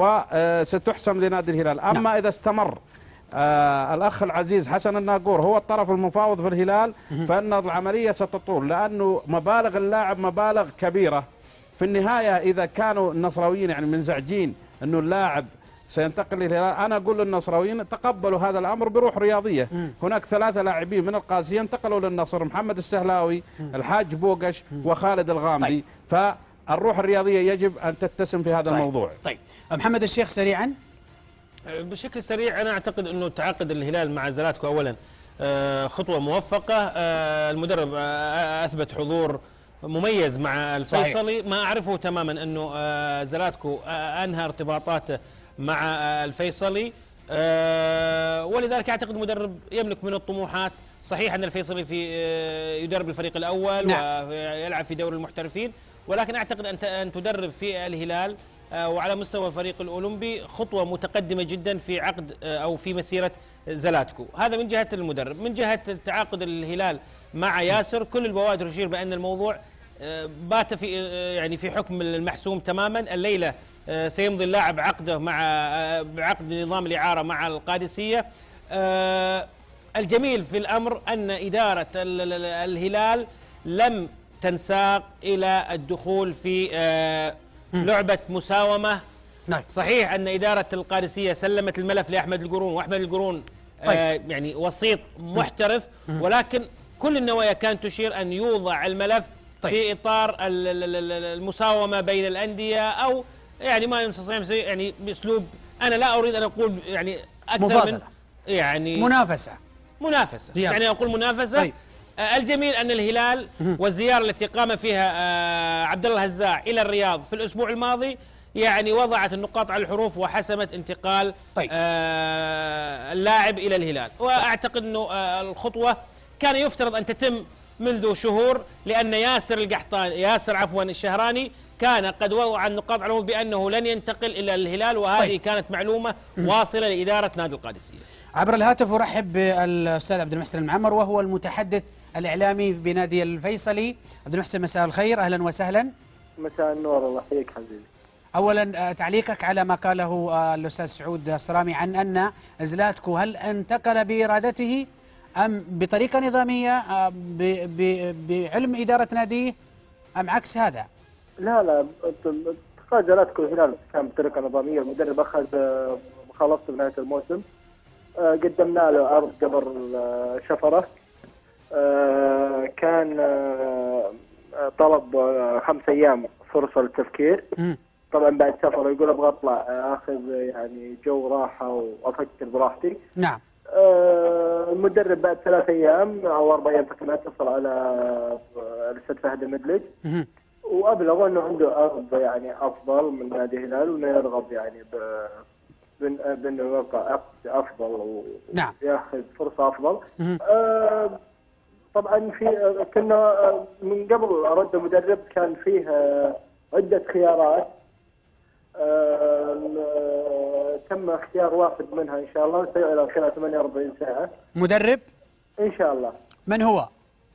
وستحسم لنادي الهلال. اما نعم. اذا استمر آه الاخ العزيز حسن الناقور هو الطرف المفاوض في الهلال فان العمليه ستطول، لانه مبالغ اللاعب مبالغ كبيره. في النهايه اذا كانوا النصراويين يعني منزعجين انه اللاعب سينتقل للهلال، انا اقول للنصراويين تقبلوا هذا الامر بروح رياضيه. م. هناك ثلاثه لاعبين من القادسيه انتقلوا للنصر، محمد السهلاوي، م. الحاج بوقش، م. وخالد الغامدي. طيب. فالروح الرياضيه يجب ان تتسم في هذا صحيح. الموضوع. طيب محمد الشيخ سريعا. بشكل سريع، انا اعتقد انه تعاقد الهلال مع زلاتكو اولا خطوة موفقة. المدرب أثبت حضور مميز مع الفيصلي. ما أعرفه تماما أنه زلاتكو أنهى ارتباطاته مع الفيصلي، ولذلك أعتقد مدرب يملك من الطموحات. صحيح أن الفيصلي في يدرب الفريق الأول نعم. ويلعب في دوري المحترفين، ولكن أعتقد أن أن تدرب في الهلال وعلى مستوى الفريق الأولمبي خطوة متقدمة جدا في عقد أو في مسيرة زلاتكو. هذا من جهة المدرب. من جهة تعاقد الهلال مع ياسر، كل البوادر تشير بأن الموضوع بات في يعني في حكم المحسوم تماما. الليلة سيمضي اللاعب عقده مع بعقد نظام الإعارة مع القادسية. الجميل في الأمر أن إدارة الهلال لم تنساق إلى الدخول في لعبة مساومة. نعم. صحيح أن إدارة القادسية سلمت الملف لأحمد القرون، وأحمد القرون طيب. آه يعني وسيط محترف، ولكن كل النوايا كانت تشير أن يوضع الملف طيب. في إطار المساومة بين الأندية، أو يعني ما يستطيع يعني بأسلوب، أنا لا أريد أن أقول يعني أكثر مفاضلة. من يعني منافسة منافسة زيادة. يعني أقول منافسة طيب. آه الجميل أن الهلال والزيارة التي قام فيها آه عبد الله الهزاع إلى الرياض في الأسبوع الماضي يعني وضعت النقاط على الحروف وحسمت انتقال طيب. آه اللاعب إلى الهلال. وأعتقد أنه آه الخطوة كان يفترض أن تتم منذ شهور، لأن ياسر القحطان ياسر عفوا الشهراني كان قد وضع النقاط على الحروف بأنه لن ينتقل إلى الهلال، وهذه طيب. كانت معلومة واصلة لإدارة نادي القادسية. عبر الهاتف أرحب بالأستاذ عبد المحسن المعمر، وهو المتحدث الإعلامي بنادي الفيصلي. عبد المحسن مساء الخير، أهلا وسهلا. مساء النور، الله يحييك حبيبي. أولا تعليقك على ما قاله الأستاذ سعود الصرامي عن أن زلاتكو هل انتقل بإرادته أم بطريقة نظامية بعلم إدارة ناديه أم عكس هذا؟ لا لا انتقال زلاتكو الهلال كان بطريقة نظامية. المدرب أخذ مخالفته بنهاية الموسم، قدمنا له عرض قبل شفرة، كان طلب خمس أيام فرصة للتفكير. طبعا بعد سفر يقول ابغى اطلع اخذ يعني جو راحه وافكر براحتي. نعم. آه المدرب بعد ثلاث ايام او اربع ايام تقريبا اتصل على الاستاذ فهد المدلج وابلغ انه عنده عرض يعني افضل من نادي الهلال، وانه يرغب يعني بانه يوقع عقد افضل نعم. وياخذ فرصه افضل. آه طبعا في كنا من قبل رد المدرب كان فيه عده خيارات، آه تم اختيار واحد منها ان شاء الله سيعلن خلال ثمانية وأربعين ساعة. مدرب؟ ان شاء الله. من هو؟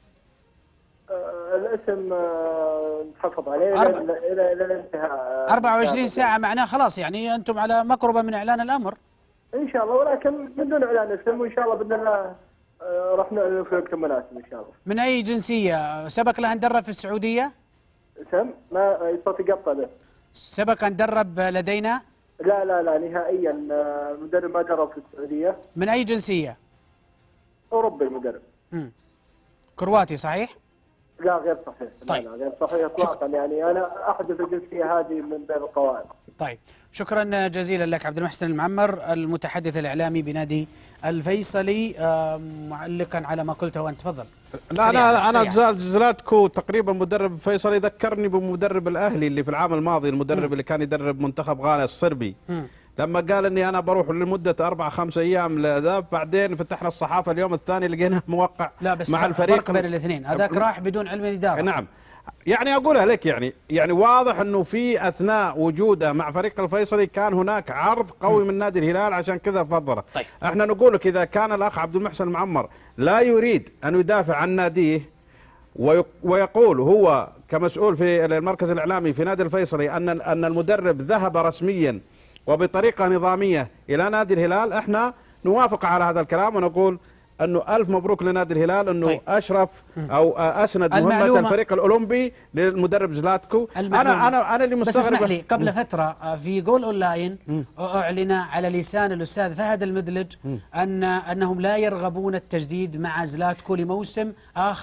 آه الاسم آه نتحفظ عليه أربع... الى الى الانتهاء. أربعة وعشرين ساعة معناه خلاص يعني انتم على مقربة من اعلان الامر. ان شاء الله، ولكن بدون اعلان اسم، وان شاء الله باذن الله آه راح نعلن في وقت مناسب ان شاء الله. من اي جنسية؟ سبق له ان درب في السعودية؟ سم ما صوتي قطع ده. سبق أن درب لدينا؟ لا لا لا نهائيا، المدرب ما درب في السعودية. من أي جنسية؟ أوروبي المدرب. امم كرواتي صحيح؟ لا غير صحيح. طيب. لا لا غير صحيح إطلاقا، يعني أنا أحدث الجنسية هذه من بين القواعد. طيب شكرا جزيلا لك عبد المحسن المعمر المتحدث الإعلامي بنادي الفيصلي، معلقا على ما قلته وأنت تفضل. لا انا انا زلاتكو تقريبا مدرب فيصلي ذكرني بمدرب الاهلي اللي في العام الماضي، المدرب م. اللي كان يدرب منتخب غانا الصربي، م. لما قال اني انا بروح لمده اربع خمس ايام لذا، بعدين فتحنا الصحافه اليوم الثاني لقينا موقع لا بس مع الفريق. فرق بين الاثنين، هذاك راح بدون علم الاداره. نعم، يعني اقولها لك يعني يعني واضح انه في اثناء وجوده مع فريق الفيصلي كان هناك عرض قوي من نادي الهلال، عشان كذا فضله. طيب. احنا نقول لك اذا كان الاخ عبد المحسن المعمر لا يريد ان يدافع عن ناديه ويقول هو كمسؤول في المركز الاعلامي في نادي الفيصلي ان ان المدرب ذهب رسميا وبطريقه نظاميه الى نادي الهلال، احنا نوافق على هذا الكلام ونقول انه الف مبروك لنادي الهلال انه طيب. اشرف او اسند مهمه الفريق الاولمبي للمدرب زلاتكو. انا انا انا اللي مستغرب. بس اسمح لي، قبل فتره في جول اونلاين اعلن على لسان الاستاذ فهد المدلج ان انهم لا يرغبون التجديد مع زلاتكو لموسم اخر،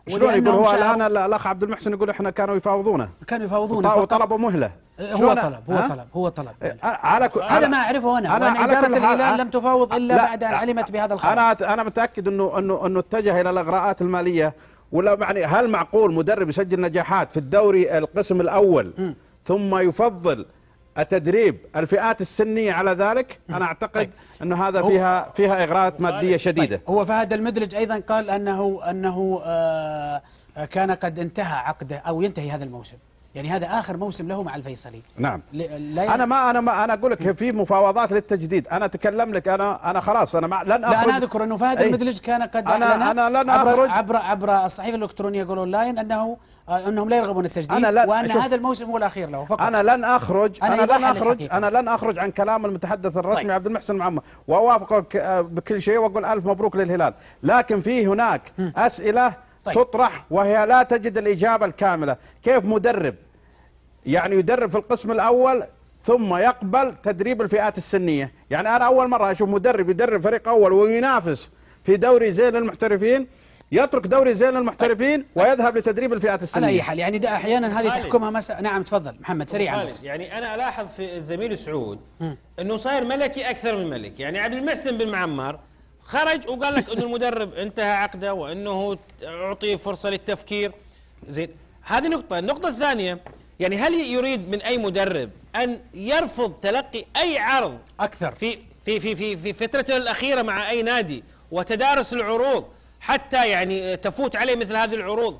شلون يقول هو الان الاخ عبد المحسن يقول احنا كانوا يفاوضونه كانوا يفاوضونه وطلبوا مهله. هو طلب هو طلب هو طلب على ك... هذا ما اعرفه انا, أنا وان اداره الهلال لم تفاوض الا بعد ان علمت بهذا الخبر. انا انا متاكد انه انه انه اتجه الى الاغراءات الماليه. ولا يعني هل معقول مدرب يسجل نجاحات في الدوري القسم الاول م. ثم يفضل التدريب الفئات السنيه على ذلك؟ انا اعتقد طيب. انه هذا فيها فيها اغراءات ماديه شديده. طيب. هو فهد المدلج ايضا قال انه انه آه كان قد انتهى عقده او ينتهي هذا الموسم، يعني هذا اخر موسم له مع الفيصلي. نعم. لا انا ما انا ما انا اقول لك في مفاوضات للتجديد، انا اتكلم لك انا انا خلاص انا ما لن اخرج. لا انا اذكر انه فهد المدلج كان قد انا انا لن عبر اخرج عبر عبر الصحيفه الالكترونيه جول اون لاين انه انهم لا يرغبون التجديد وان هذا الموسم هو الاخير له فقط. انا لن اخرج انا, أنا لن اخرج انا لن اخرج عن كلام المتحدث الرسمي طيب. عبد المحسن معمر، واوافقك بكل شيء واقول الف مبروك للهلال، لكن في هناك م. اسئله طيب. تطرح وهي لا تجد الاجابه الكامله. كيف مدرب يعني يدرب في القسم الاول ثم يقبل تدريب الفئات السنيه؟ يعني انا اول مره اشوف مدرب يدرب فريق اول وينافس في دوري زين للمحترفين يترك دوري زين للمحترفين ويذهب لتدريب الفئات السنيه. على اي حال يعني ده احيانا هذه تحكمها مسألة. نعم تفضل محمد سريعا بس. يعني انا الاحظ في الزميل سعود انه صاير ملكي اكثر من ملك. يعني عبد المحسن بن معمر خرج وقال لك انه المدرب انتهى عقده وانه اعطي فرصه للتفكير. زين هذه نقطه. النقطه الثانيه يعني هل يريد من اي مدرب ان يرفض تلقي اي عرض اكثر في في في في في فترته الاخيره مع اي نادي وتدارس العروض حتى يعني تفوت عليه مثل هذه العروض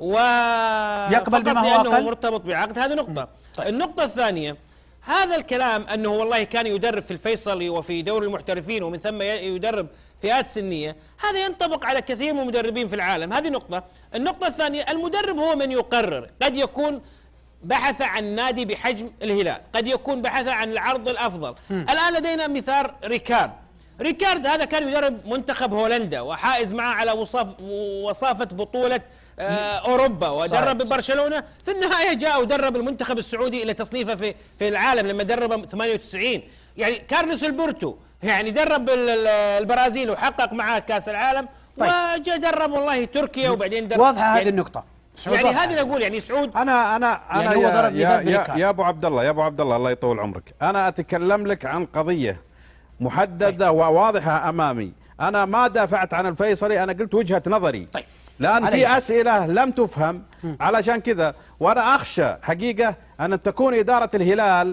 ويقبل بما هو أقل مرتبط بعقد؟ هذه نقطة. طيب. النقطة الثانية هذا الكلام أنه والله كان يدرب في الفيصلي وفي دوري المحترفين ومن ثم يدرب فئات سنية، هذا ينطبق على كثير من المدربين في العالم. هذه نقطة. النقطة الثانية المدرب هو من يقرر. قد يكون بحث عن نادي بحجم الهلال، قد يكون بحث عن العرض الأفضل. م. الآن لدينا مثال ريكارد. ريكارد هذا كان يدرب منتخب هولندا وحائز معه على وصاف وصافة بطولة أوروبا ودرب ببرشلونة. في النهاية جاء ودرب المنتخب السعودي إلى تصنيفه في في العالم لما درب ثمانية وتسعين. يعني كارلوس البورتو يعني درب البرازيل وحقق معه كأس العالم. طيب. وجاء درب والله تركيا وبعدين درب. واضحة يعني هذه النقطة. يعني هذه نقول يعني سعود انا انا انا يعني يا, هو ضرب يا, يا, يا ابو عبد عبد الله يا ابو عبد الله الله يطول عمرك، انا اتكلم لك عن قضيه محدده طيب. وواضحه امامي. انا ما دافعت عن الفيصلي، انا قلت وجهه نظري. طيب. لان في اسئله لم تفهم علشان كذا. وانا اخشى حقيقه ان تكون اداره الهلال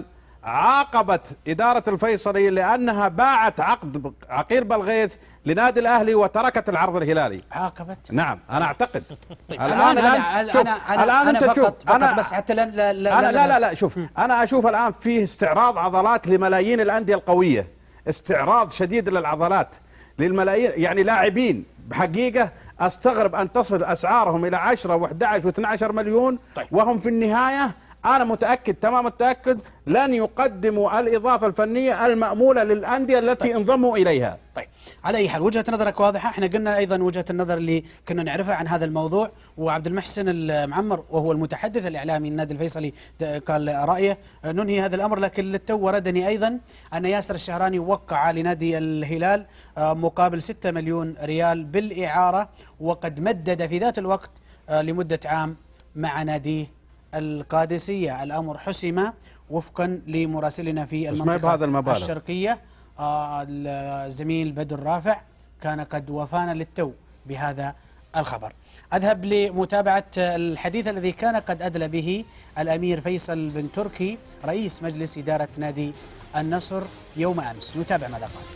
عاقبت اداره الفيصلي لانها باعت عقد عقيل بالغيث لنادي الاهلي وتركت العرض الهلالي. عاقبت؟ نعم انا اعتقد. طيب. الان الان انا انا الان انت تشوف انا بس حتى لا لا لا لا لا, لا, لا شوف م. انا اشوف الان فيه استعراض عضلات لملايين الانديه القويه، استعراض شديد للعضلات للملايين، يعني لاعبين بحقيقه استغرب ان تصل اسعارهم الى عشرة وأحد عشر واثني عشر مليون. طيب. وهم في النهايه أنا متأكد تمام التأكد لن يقدموا الإضافة الفنية المأمولة للأندية التي طيب. انضموا إليها. طيب على أي حال وجهة نظرك واضحة. احنا قلنا أيضا وجهة النظر اللي كنا نعرفها عن هذا الموضوع، وعبد المحسن المعمر وهو المتحدث الإعلامي للنادي الفيصلي قال رأيه. ننهي هذا الأمر، لكن للتو وردني أيضا أن ياسر الشهراني وقع لنادي الهلال مقابل ستة مليون ريال بالإعارة، وقد مدد في ذات الوقت لمدة عام مع ناديه القادسية. الأمر حسم وفقا لمراسلنا في المنطقة الشرقية. آه الزميل بدر رافع كان قد وفانا للتو بهذا الخبر. أذهب لمتابعة الحديث الذي كان قد أدلى به الأمير فيصل بن تركي رئيس مجلس إدارة نادي النصر يوم أمس. نتابع ماذا قال.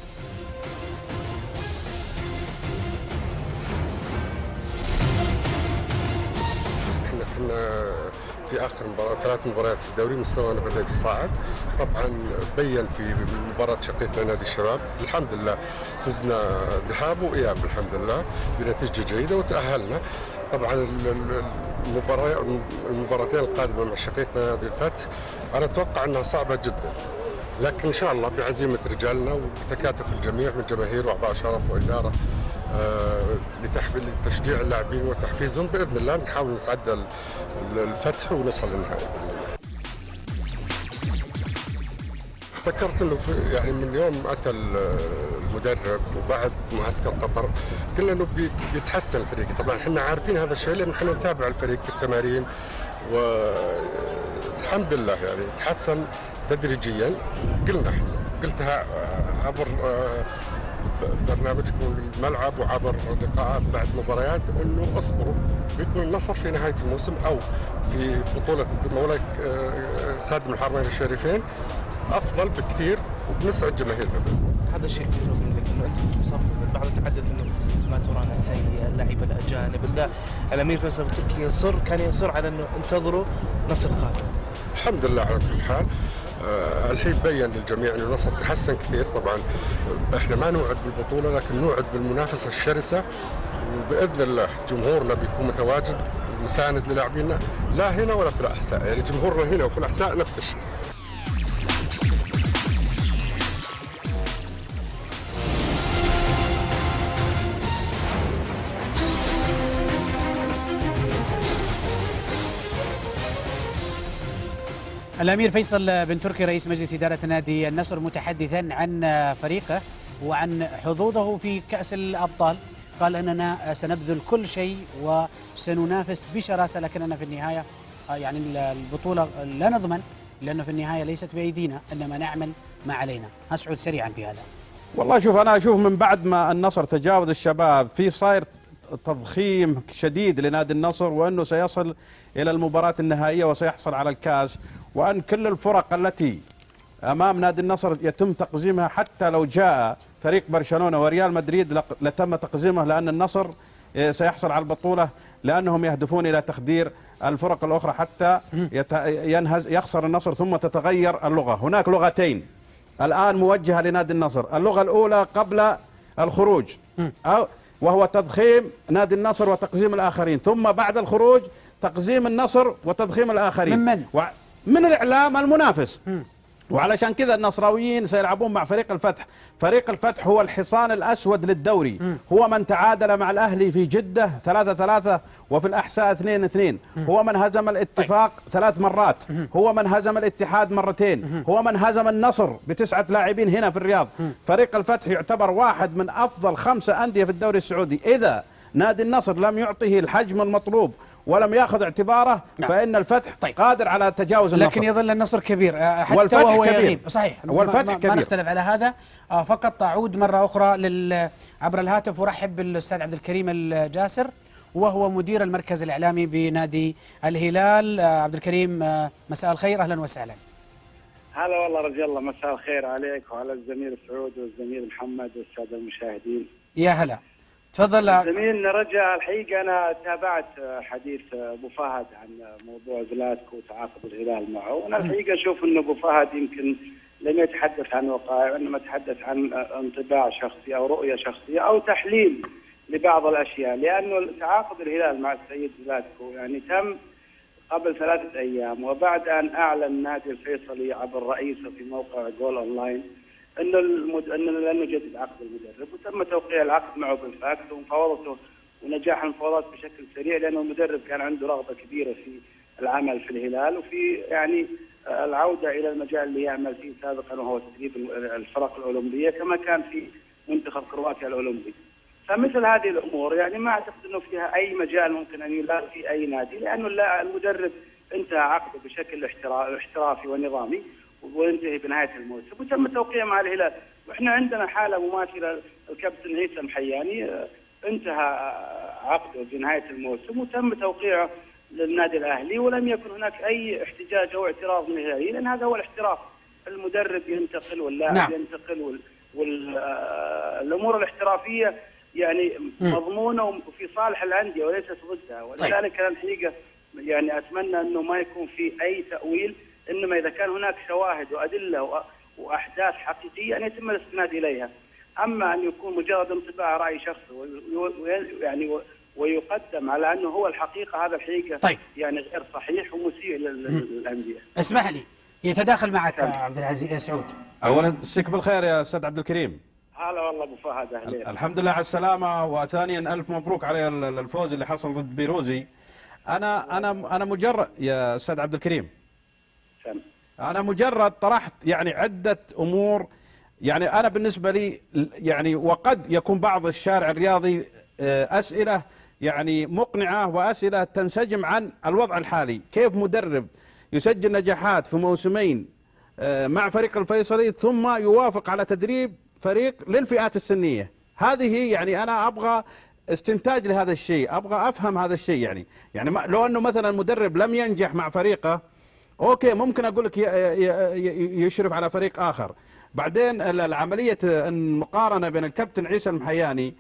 احنا كنا في اخر مباراه ثلاث مباريات في الدوري مستوانا بدا يتصاعد. طبعا بين في مباراه شقيقنا نادي الشباب الحمد لله فزنا ذهاب واياب الحمد لله بنتيجه جيده وتاهلنا. طبعا المباراتين القادمه مع شقيقنا نادي الفتح انا اتوقع انها صعبه جدا، لكن ان شاء الله بعزيمه رجالنا وبتكاتف الجميع من جماهير واعضاء شرف واداره آه لتشجيع اللاعبين وتحفيزهم باذن الله نحاول نتعدى الفتح ونصل للنهائي. ذكرت انه يعني من يوم اتى المدرب وبعد معسكر قطر قلنا انه بيتحسن الفريق. طبعا احنا عارفين هذا الشيء لان احنا نتابع الفريق في التمارين، والحمد لله يعني تحسن تدريجيا. قلنا احنا قلتها عبر برنامجكم الملعب وعبر لقاءات بعد مباريات انه اصبروا، بيكون النصر في نهايه الموسم او في بطوله مولاي خادم الحرمين الشريفين افضل بكثير وبنسعد جماهيرنا. هذا الشيء كبير منكم انه انتم تصفوا، البعض يتحدث انه ما ترانا سيء، اللعيبه الاجانب، لا الامير فيصل التركي يصر كان يصر على انه انتظروا نصر قادم. الحمد لله على كل حال. آه الحين بين للجميع انه النصر تحسن كثير. طبعا احنا ما نوعد بالبطوله لكن نوعد بالمنافسه الشرسه، وباذن الله جمهورنا بيكون متواجد مساند للاعبينا لا هنا ولا في الاحساء، يعني جمهورنا هنا وفي الاحساء نفس الشيء. الأمير فيصل بن تركي رئيس مجلس إدارة نادي النصر متحدثا عن فريقه وعن حظوظه في كأس الأبطال، قال أننا سنبذل كل شيء وسننافس بشراسة، لكننا في النهاية يعني البطولة لا نضمن، لأنه في النهاية ليست بأيدينا، إنما نعمل ما علينا. هسعود سريعا في هذا. والله شوف، أنا أشوف من بعد ما النصر تجاوز الشباب في صاير تضخيم شديد لنادي النصر، وأنه سيصل إلى المباراة النهائية وسيحصل على الكاس، وأن كل الفرق التي أمام نادي النصر يتم تقزيمها، حتى لو جاء فريق برشلونة وريال مدريد لتم تقزيمه، لأن النصر سيحصل على البطولة، لأنهم يهدفون إلى تخدير الفرق الأخرى حتى ينهز يخسر النصر ثم تتغير اللغة. هناك لغتين الآن موجهة لنادي النصر، اللغة الأولى قبل الخروج أو وهو تضخيم نادي النصر وتقزيم الآخرين، ثم بعد الخروج تقزيم النصر وتضخيم الآخرين. من من؟ من الإعلام المنافس. م. وعلشان كذا النصراويين سيلعبون مع فريق الفتح. فريق الفتح هو الحصان الأسود للدوري، م. هو من تعادل مع الأهلي في جدة ثلاثة ثلاثة وفي الأحساء اثنين اثنين، هو من هزم الاتفاق طيب. ثلاث مرات، م. هو من هزم الاتحاد مرتين، م. هو من هزم النصر بتسعة لاعبين هنا في الرياض. م. فريق الفتح يعتبر واحد من أفضل خمسة أندية في الدوري السعودي. إذا نادي النصر لم يعطيه الحجم المطلوب ولم ياخذ اعتباره، نعم. فإن الفتح طيب. قادر على تجاوز النصر، لكن يظل النصر كبير حتى وهو كبير. يغيب. صحيح، والفتح ما, كبير. ما نختلف على هذا. فقط أعود مرة أخرى لل... عبر الهاتف ورحب بالأستاذ عبد الكريم الجاسر، وهو مدير المركز الإعلامي بنادي الهلال. عبد الكريم مساء الخير، أهلا وسهلا. هلا والله رجل الله، مساء الخير عليك وعلى الزميل سعود والزميل محمد والسادة المشاهدين. يا هلا، تفضل. زميلنا رجاء، الحقيقة أنا تابعت حديث أبو فهد عن موضوع زلاتكو وتعاقد الهلال معه، وأنا الحقيقة أشوف أن أبو فهد يمكن لم يتحدث عن وقائع، وإنما تحدث عن انطباع شخصي أو رؤية شخصية أو تحليل لبعض الأشياء، لأنه تعاقد الهلال مع السيد زلاتكو يعني تم قبل ثلاثة أيام، وبعد أن أعلن نادي الفيصلي عبر رئيسه في موقع جول أونلاين انه المد... انه لن يجدد عقد المدرب، وتم توقيع العقد معه بالفاكس ومفاوضته ونجاح المفاوضات بشكل سريع، لانه المدرب كان عنده رغبه كبيره في العمل في الهلال وفي يعني العوده الى المجال اللي يعمل فيه سابقا، وهو تدريب الفرق الاولمبيه كما كان في منتخب كرواتيا الاولمبي. فمثل هذه الامور يعني ما اعتقد انه فيها اي مجال ممكن ان يلعب في اي نادي، لانه المدرب انتهى عقده بشكل احترافي ونظامي وينتهي بنهايه الموسم، وتم التوقيع مع الهلال. واحنا عندنا حاله مماثله، الكابتن عيسى المحياني انتهى عقده بنهايه الموسم وتم توقيعه للنادي الاهلي، ولم يكن هناك اي احتجاج او اعتراض من الهلالي، لان هذا هو الاحتراف، المدرب ينتقل واللاعب نعم. ينتقل، والامور الاحترافيه يعني مضمونه وفي صالح الانديه وليست ضدها، ولذلك انا الحقيقه يعني اتمنى انه ما يكون في اي تاويل، انما اذا كان هناك شواهد وادله واحداث حقيقيه ان يتم الاستناد اليها. اما ان يكون مجرد انطباع راي شخصي يعني ويقدم على انه هو الحقيقه، هذا الحقيقه طيب. يعني غير صحيح ومسيء للانديه. اسمح لي يتداخل معك عبد العزيز سعود. اولا مساك بالخير يا استاذ عبد الكريم. هلا والله ابو فهد، اهلين. الحمد لله على السلامه، وثانيا الف مبروك على الفوز اللي حصل ضد بيروزي. انا انا انا مجرد يا استاذ عبد الكريم، أنا مجرد طرحت يعني عدة أمور يعني أنا بالنسبة لي يعني وقد يكون بعض الشارع الرياضي أسئلة يعني مقنعة وأسئلة تنسجم عن الوضع الحالي. كيف مدرب يسجل نجاحات في موسمين مع فريق الفيصلي ثم يوافق على تدريب فريق للفئات السنية؟ هذه يعني أنا أبغى استنتاج لهذا الشيء، أبغى أفهم هذا الشيء. يعني يعني لو أنه مثلا مدرب لم ينجح مع فريقه أوكي ممكن أقول لك يشرف على فريق آخر. بعدين العملية المقارنة بين الكابتن عيسى المحياني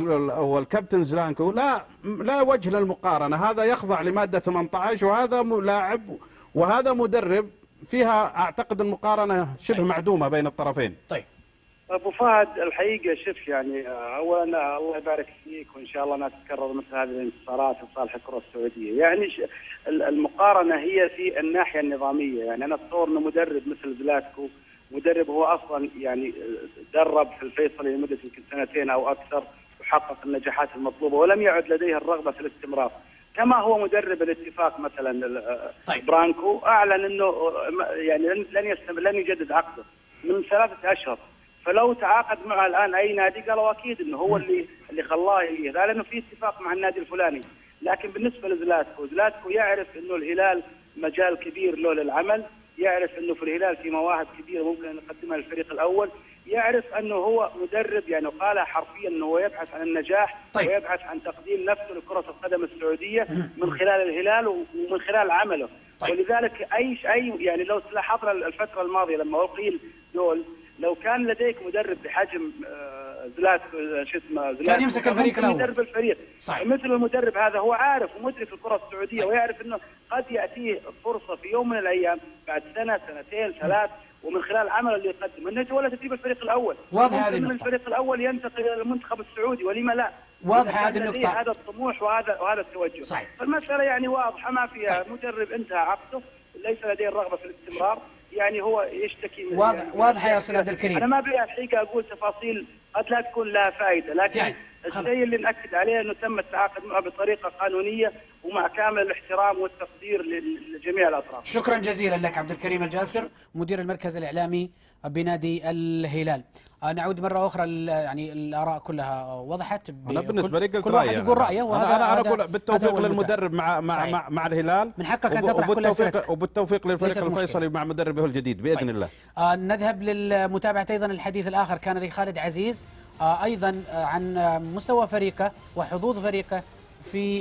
والكابتن زلانكو لا لا وجه للمقارنة. هذا يخضع لمادة ثمانية عشر وهذا لاعب وهذا مدرب، فيها أعتقد المقارنة شبه معدومة بين الطرفين. طيب ابو فهد الحقيقه شوف يعني اولا الله يبارك فيك وان شاء الله ما تتكرر مثل هذه الانتصارات لصالح الكره السعوديه. يعني المقارنه هي في الناحيه النظاميه. يعني انا اتصور انه مدرب مثل زلاتكو مدرب هو اصلا يعني درب في الفيصلي لمده يمكن سنتين او اكثر وحقق النجاحات المطلوبه ولم يعد لديه الرغبه في الاستمرار. كما هو مدرب الاتفاق مثلا طيب. برانكو اعلن انه يعني لن يستمر لن يجدد عقده من ثلاثه اشهر. فلو تعاقد معه الان اي نادي قالوا اكيد انه هو اللي اللي خلاه يليه، لانه في اتفاق مع النادي الفلاني. لكن بالنسبه لزلاتكو، زلاتكو يعرف انه الهلال مجال كبير له للعمل، يعرف انه في الهلال في مواهب كبيره ممكن ان يقدمها للفريق الاول، يعرف انه هو مدرب يعني قالها حرفيا انه هو يبحث عن النجاح طيب. ويبحث عن تقديم نفسه لكره القدم السعوديه من خلال الهلال ومن خلال عمله. طيب. ولذلك اي اي يعني لو لاحظنا الفتره الماضيه لما اقيل دول، لو كان لديك مدرب بحجم زلاتكو شو اسمه زلاتكو كان يمسك الفريق الاول يدرب الفريق صحيح. مثل المدرب هذا هو عارف ومدرك الكره السعوديه طيب. ويعرف انه قد ياتيه فرصه في يوم من الايام بعد سنه سنتين ثلاث ومن خلال عمله اللي يقدم انه يتولى تدريب الفريق الاول. واضح هذه النقطه. من الفريق الاول ينتقل الى المنتخب السعودي ولما لا؟ واضح هذه النقطه. هذا الطموح وهذا وهذا التوجه. صحيح. فالمساله يعني واضحه ما فيها طيب. مدرب انتهى عقده ليس لديه الرغبه في الاستمرار. يعني هو يشتكي من واضح يعني واضحه يا استاذ عبد الكريم. انا ما ابي الحقيقه اقول تفاصيل قد لا تكون لها فائده، لكن يعني الشيء اللي ناكد عليه انه تم التعاقد معه بطريقه قانونيه ومع كامل الاحترام والتقدير لجميع الاطراف. شكرا جزيلا لك عبد الكريم الجاسر مدير المركز الاعلامي بنادي الهلال. نعود مره اخرى يعني الاراء كلها وضحت. انا بالنسبه لي قلت كل واحد يقول رايه وهذا انا انا اقول بالتوفيق للمدرب مع مع مع, مع الهلال من حقك ان تطرح كل اسئلتك وبالتوفيق للفريق الفيصلي مع مدربه الجديد باذن طيب. الله. آه نذهب للمتابعه ايضا الحديث الاخر كان لخالد عزيز آه ايضا عن مستوى فريقه وحظوظ فريقه في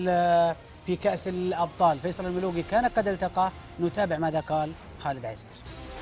في كاس الابطال. فيصل الملوقي كان قد التقى، نتابع ماذا قال خالد عزيز.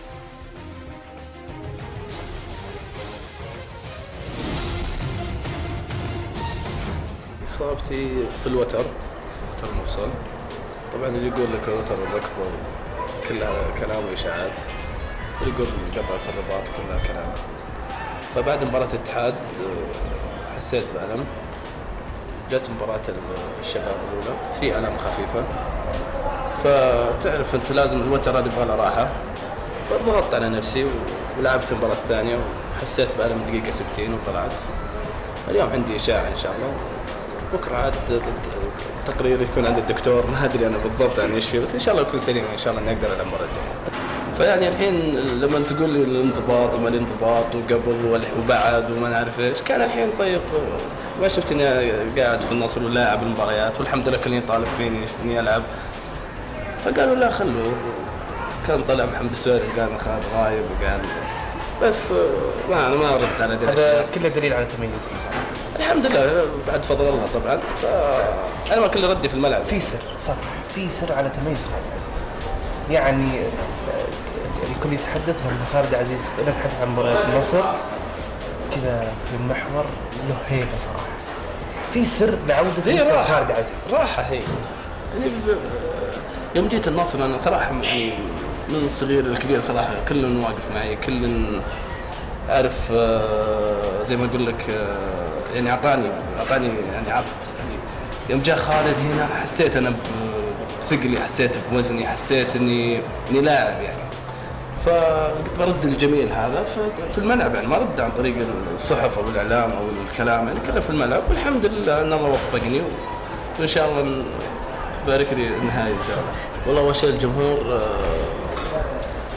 إصابتي في الوتر وتر المفصل. طبعا اللي يقول لك وتر الركبة كلها كلام وإشاعات، اللي يقول انقطع في الرباط كلها كلام. فبعد مباراة الاتحاد حسيت بألم. جت مباراة الشباب الأولى في ألم خفيفة، فتعرف أنت لازم الوتر هذا يبغى له راحة، فضغطت على نفسي ولعبت المباراة الثانية وحسيت بألم دقيقة ستين وطلعت. اليوم عندي إشاعة إن شاء الله، بكره عاد تقرير يكون عند الدكتور، ما ادري انا بالضبط يعني ايش فيه، بس ان شاء الله يكون سليم ان شاء الله نقدر على المره الجايه. فيعني الحين لما تقول لي الانضباط وما الانضباط وقبل وبعد وما نعرف ايش، كان الحين طيب ما شفت اني قاعد في النصر ولاعب المباريات والحمد لله كلني طالب فيني اني العب، فقالوا لا خلوه. كان طلع محمد السويري قال خالد غايب وقال بس ما انا ما ردت على هذا هذا كله دليل على تميزه. الحمد لله بعد فضل الله طبعا. فانا ما كل ردي في الملعب. في سر صح في سر على تميز خالد عزيز. يعني الكل يتحدث عن خالد عزيز، نتحدث عن مباراه النصر كذا في المحور له هيبه صراحه. في سر لعوده مستوى خالد عزيز. راحه هي يعني يوم جيت النصر انا صراحه يعني من الصغير للكبير صراحه كل واقف معي، كل عارف زي ما اقول لك يعني اعطاني اعطاني يعني عرض. يعني يوم جاء خالد هنا حسيت انا بثقلي، حسيت بوزني، حسيت اني اني لاعب يعني. فقلت برد الجميل هذا في الملعب، يعني ما رد عن طريق الصحف او الاعلام او الكلام، يعني كله في الملعب. والحمد لله ان الله وفقني وان شاء الله تبارك لي النهايه ان شاء الله. والله اول شيء الجمهور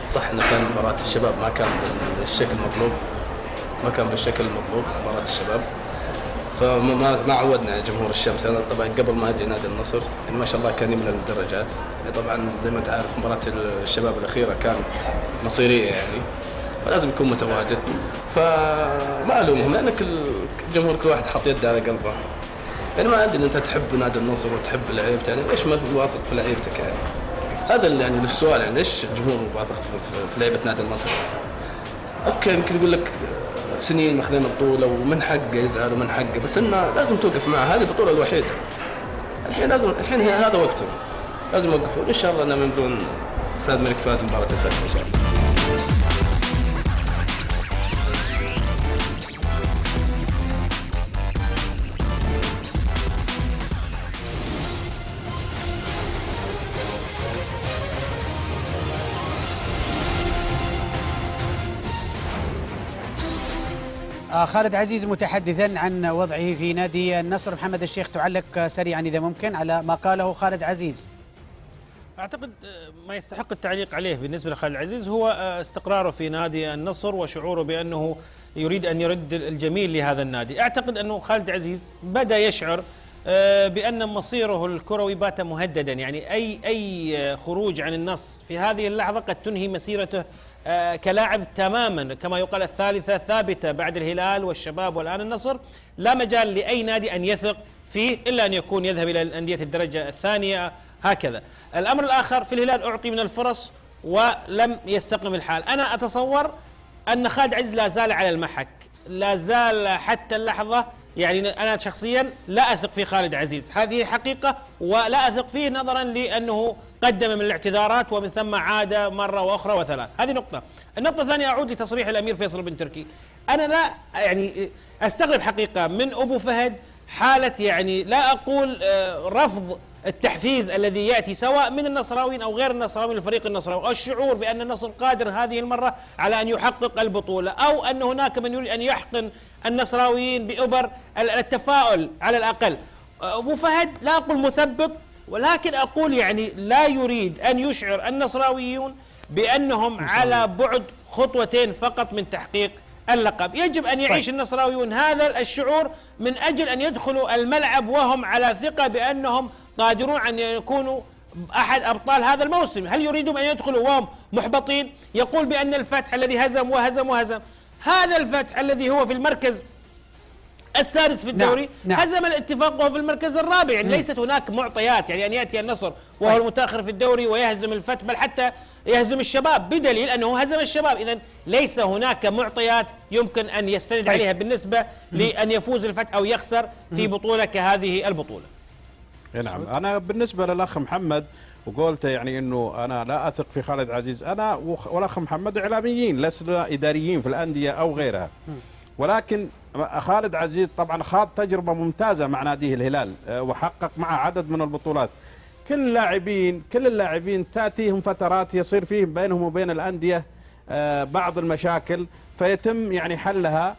صح انه كان مباراة الشباب ما كان بالشكل المطلوب، ما كان بالشكل المطلوب مباراة الشباب، فما ما عودنا جمهور الشمس. انا طبعا قبل ما اجي نادي النصر يعني ما شاء الله كان يملى المدرجات، طبعا زي ما انت عارف مباراة الشباب الاخيرة كانت مصيرية يعني، فلازم يكون متواجد. فما الومهم لان كل جمهور كل واحد حاط يده على قلبه. يعني ما ادري انت تحب نادي النصر وتحب لعيبته، يعني ليش ما واثق في لعيبتك يعني؟ هذا اللي يعني السؤال، يعني ليش الجمهور واثق في لعيبه نادي النصر؟ اوكي يمكن يقول لك سنين ماخذين البطوله ومن حقه يزعل ومن حقه، بس انه لازم توقف معه، هذه البطوله الوحيده. الحين لازم الحين هذا وقته، لازم يوقفوا، وان شاء الله انهم ينقلون استاذ الملك فهد مباراه الفتح ان شاء الله. خالد عزيز متحدثا عن وضعه في نادي النصر. محمد الشيخ تعلق سريعا إذا ممكن على ما قاله خالد عزيز. أعتقد ما يستحق التعليق عليه بالنسبة لخالد عزيز هو استقراره في نادي النصر وشعوره بأنه يريد أن يرد الجميل لهذا النادي. أعتقد أنه خالد عزيز بدأ يشعر بأن مصيره الكروي بات مهددا، يعني أي أي خروج عن النص في هذه اللحظة قد تنهي مسيرته كلاعب تماما، كما يقال الثالثة ثابتة بعد الهلال والشباب والآن النصر. لا مجال لأي نادي أن يثق فيه إلا أن يكون يذهب إلى الأندية الدرجة الثانية هكذا. الأمر الآخر في الهلال أعطي من الفرص ولم يستقم الحال. أنا أتصور أن خالد عزيز لا زال على المحك، لا زال حتى اللحظة، يعني أنا شخصيا لا أثق في خالد عزيز، هذه حقيقة، ولا أثق فيه نظرا لأنه قدم من الاعتذارات ومن ثم عاد مرة وأخرى وثلاث. هذه نقطة. النقطة الثانية أعود لتصريح الأمير فيصل بن تركي. أنا لا يعني أستغرب حقيقة من أبو فهد حالة، يعني لا أقول رفض التحفيز الذي يأتي سواء من النصراويين أو غير النصراويين للفريق النصراوي، أو الشعور بأن النصر قادر هذه المرة على أن يحقق البطولة، أو أن هناك من يريد أن يحقن النصراويين بأبر التفاؤل على الأقل. أبو فهد لا أقول مثبط، ولكن أقول يعني لا يريد أن يشعر النصراويون بأنهم على بعد خطوتين فقط من تحقيق اللقب. يجب أن يعيش طيب. النصراويون هذا الشعور من أجل أن يدخلوا الملعب وهم على ثقة بأنهم قادرون أن يكونوا أحد أبطال هذا الموسم. هل يريدون أن يدخلوا وهم محبطين؟ يقول بأن الفتح الذي هزم وهزم وهزم، هذا الفتح الذي هو في المركز السادس في الدوري نعم. نعم. هزم الاتفاق وهو في المركز الرابع، يعني م. ليست هناك معطيات يعني أن يأتي النصر وهو طيب. المتأخر في الدوري ويهزم الفتح، بل حتى يهزم الشباب، بدليل أنه هزم الشباب. إذن ليس هناك معطيات يمكن أن يستند طيب. عليها بالنسبة م. لأن يفوز الفتح أو يخسر في م. بطولة كهذه البطولة. نعم. أنا بالنسبة للأخ محمد وقولته يعني أنه أنا لا أثق في خالد عزيز، أنا والأخ محمد إعلاميين لسنا إداريين في الأندية أو غيرها، ولكن خالد عزيز طبعا خاض تجربة ممتازة مع ناديه الهلال وحقق معه عدد من البطولات. كل اللاعبين كل اللاعبين تأتيهم فترات يصير فيهم بينهم وبين الأندية بعض المشاكل فيتم يعني حلها.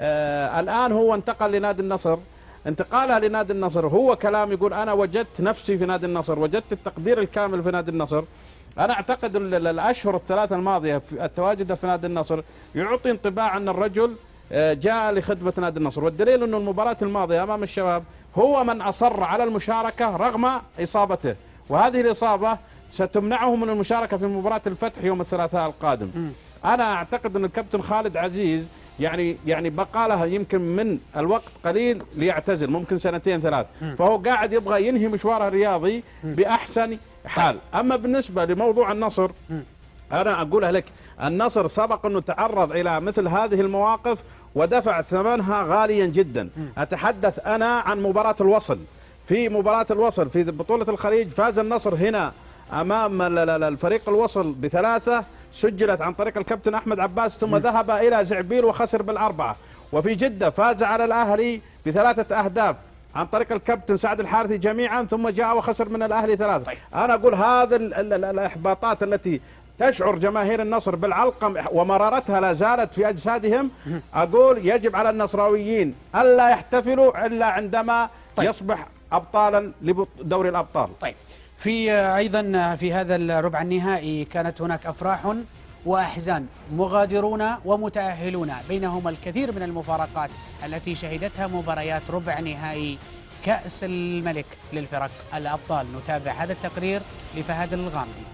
الآن هو انتقل لنادي النصر، انتقالها لنادي النصر هو كلام يقول أنا وجدت نفسي في نادي النصر، وجدت التقدير الكامل في نادي النصر. أنا أعتقد الأشهر الثلاثة الماضية في التواجد في نادي النصر يعطي انطباع أن الرجل جاء لخدمة نادي النصر، والدليل أنه المباراة الماضية أمام الشباب هو من أصر على المشاركة رغم إصابته، وهذه الإصابة ستمنعه من المشاركة في مباراة الفتح يوم الثلاثاء القادم. م. أنا أعتقد أن الكابتن خالد عزيز يعني يعني بقى لها يمكن من الوقت قليل ليعتزل، ممكن سنتين ثلاث، م. فهو قاعد يبغى ينهي مشواره الرياضي م. بأحسن حال. أما بالنسبة لموضوع النصر م. أنا أقولها لك، النصر سبق أنه تعرض إلى مثل هذه المواقف ودفع ثمنها غاليا جدا. م. أتحدث أنا عن مباراة الوصل. في مباراة الوصل في بطولة الخليج فاز النصر هنا أمام الفريق الوصل بثلاثة، سجلت عن طريق الكابتن أحمد عباس، ثم م. ذهب إلى زعبيل وخسر بالأربعة. وفي جدة فاز على الأهلي بثلاثة أهداف عن طريق الكابتن سعد الحارثي جميعا، ثم جاء وخسر من الأهلي ثلاثة. طيب. أنا أقول هذا الإحباطات التي تشعر جماهير النصر بالعلقم ومرارتها لا زالت في أجسادهم، أقول يجب على النصراويين ألا يحتفلوا إلا عندما طيب. يصبح أبطالا لدوري الأبطال. طيب في أيضا في هذا الربع النهائي كانت هناك أفراح وأحزان، مغادرون ومتأهلون، بينهما الكثير من المفارقات التي شهدتها مباريات ربع نهائي كأس الملك للفرق الأبطال. نتابع هذا التقرير لفهد الغامدي.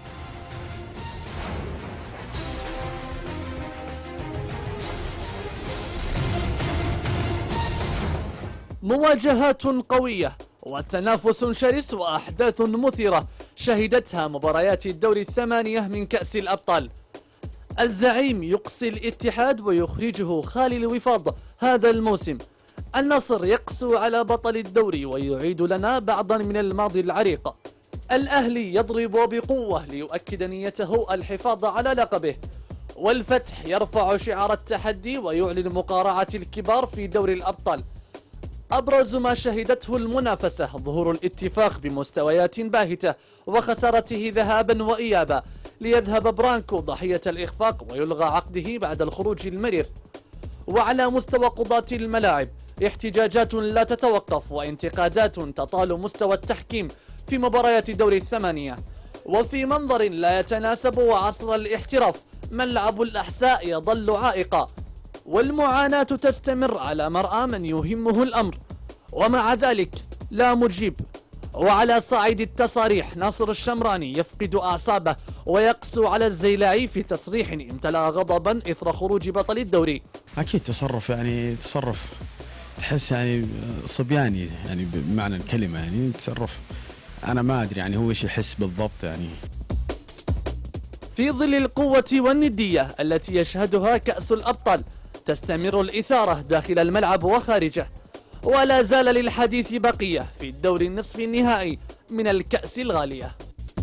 مواجهات قوية وتنافس شرس وأحداث مثيرة شهدتها مباريات الدور الثمانية من كأس الأبطال. الزعيم يقصي الاتحاد ويخرجه خالي الوفاض هذا الموسم. النصر يقسو على بطل الدوري ويعيد لنا بعضا من الماضي العريق. الأهلي يضرب بقوة ليؤكد نيته الحفاظ على لقبه. والفتح يرفع شعار التحدي ويعلن مقارعة الكبار في دوري الأبطال. أبرز ما شهدته المنافسة ظهور الاتفاق بمستويات باهتة وخسارته ذهابا وإيابا، ليذهب برانكو ضحية الإخفاق ويلغى عقده بعد الخروج المرير. وعلى مستوى قضاة الملاعب احتجاجات لا تتوقف وانتقادات تطال مستوى التحكيم في مباريات دوري الثمانية. وفي منظر لا يتناسب وعصر الاحتراف ملعب الأحساء يظل عائقا، والمعاناة تستمر على مرأى من يهمه الأمر، ومع ذلك لا مجيب. وعلى صعيد التصاريح ناصر الشمراني يفقد أعصابه ويقسو على الزيلاعي في تصريح امتلأ غضبا إثر خروج بطل الدوري. أكيد تصرف يعني تصرف تحس يعني صبياني يعني بمعنى الكلمة، يعني تصرف أنا ما أدري يعني هو إيش يحس بالضبط. يعني في ظل القوة والندية التي يشهدها كأس الأبطال تستمر الإثارة داخل الملعب وخارجه، ولا زال للحديث بقية في الدور النصف النهائي من الكأس الغالية.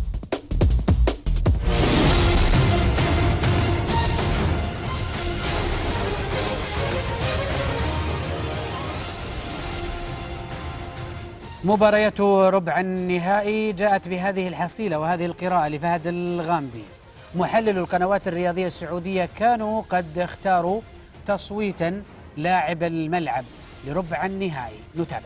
مباريات ربع النهائي جاءت بهذه الحصيلة وهذه القراءة لفهد الغامدي. محلل القنوات الرياضية السعودية كانوا قد اختاروا تصويتا لاعب الملعب لربع النهائي. نتابع.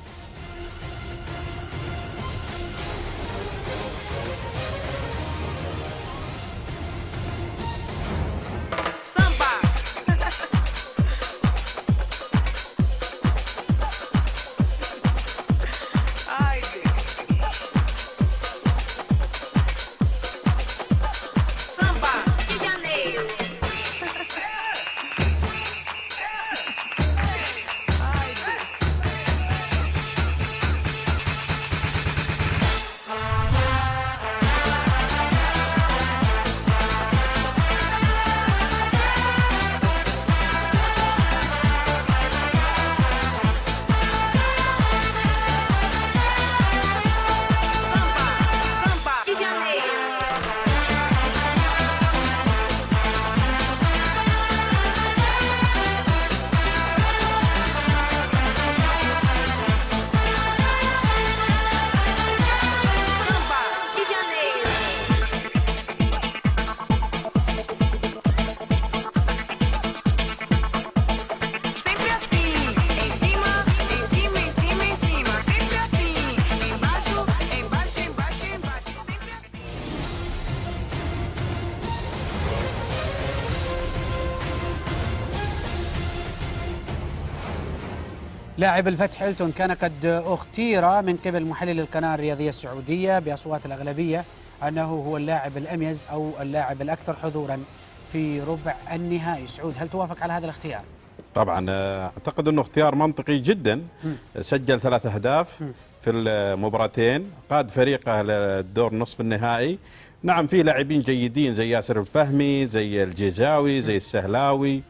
لاعب الفتح هيلتون كان قد اختير من قبل محلل القناة الرياضية السعودية بأصوات الأغلبية أنه هو اللاعب الأميز أو اللاعب الأكثر حضورا في ربع النهائي. سعود، هل توافق على هذا الاختيار؟ طبعا أعتقد أنه اختيار منطقي جدا. م. سجل ثلاث أهداف م. في المباراتين، قاد فريقه للدور نصف النهائي. نعم، في لاعبين جيدين زي ياسر الفهمي، زي الجيزاوي، زي السهلاوي،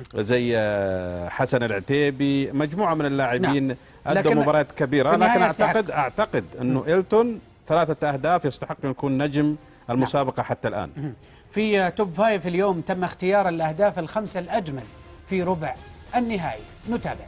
زي حسن العتيبي، مجموعة من اللاعبين نعم. أدوا مباريات كبيرة، لكن أعتقد أعتقد أنه إلتون ثلاثة أهداف يستحق أن يكون نجم المسابقة نعم. حتى الآن. في توب فايف اليوم تم اختيار الأهداف الخمسة الأجمل في ربع النهائي. نتابع.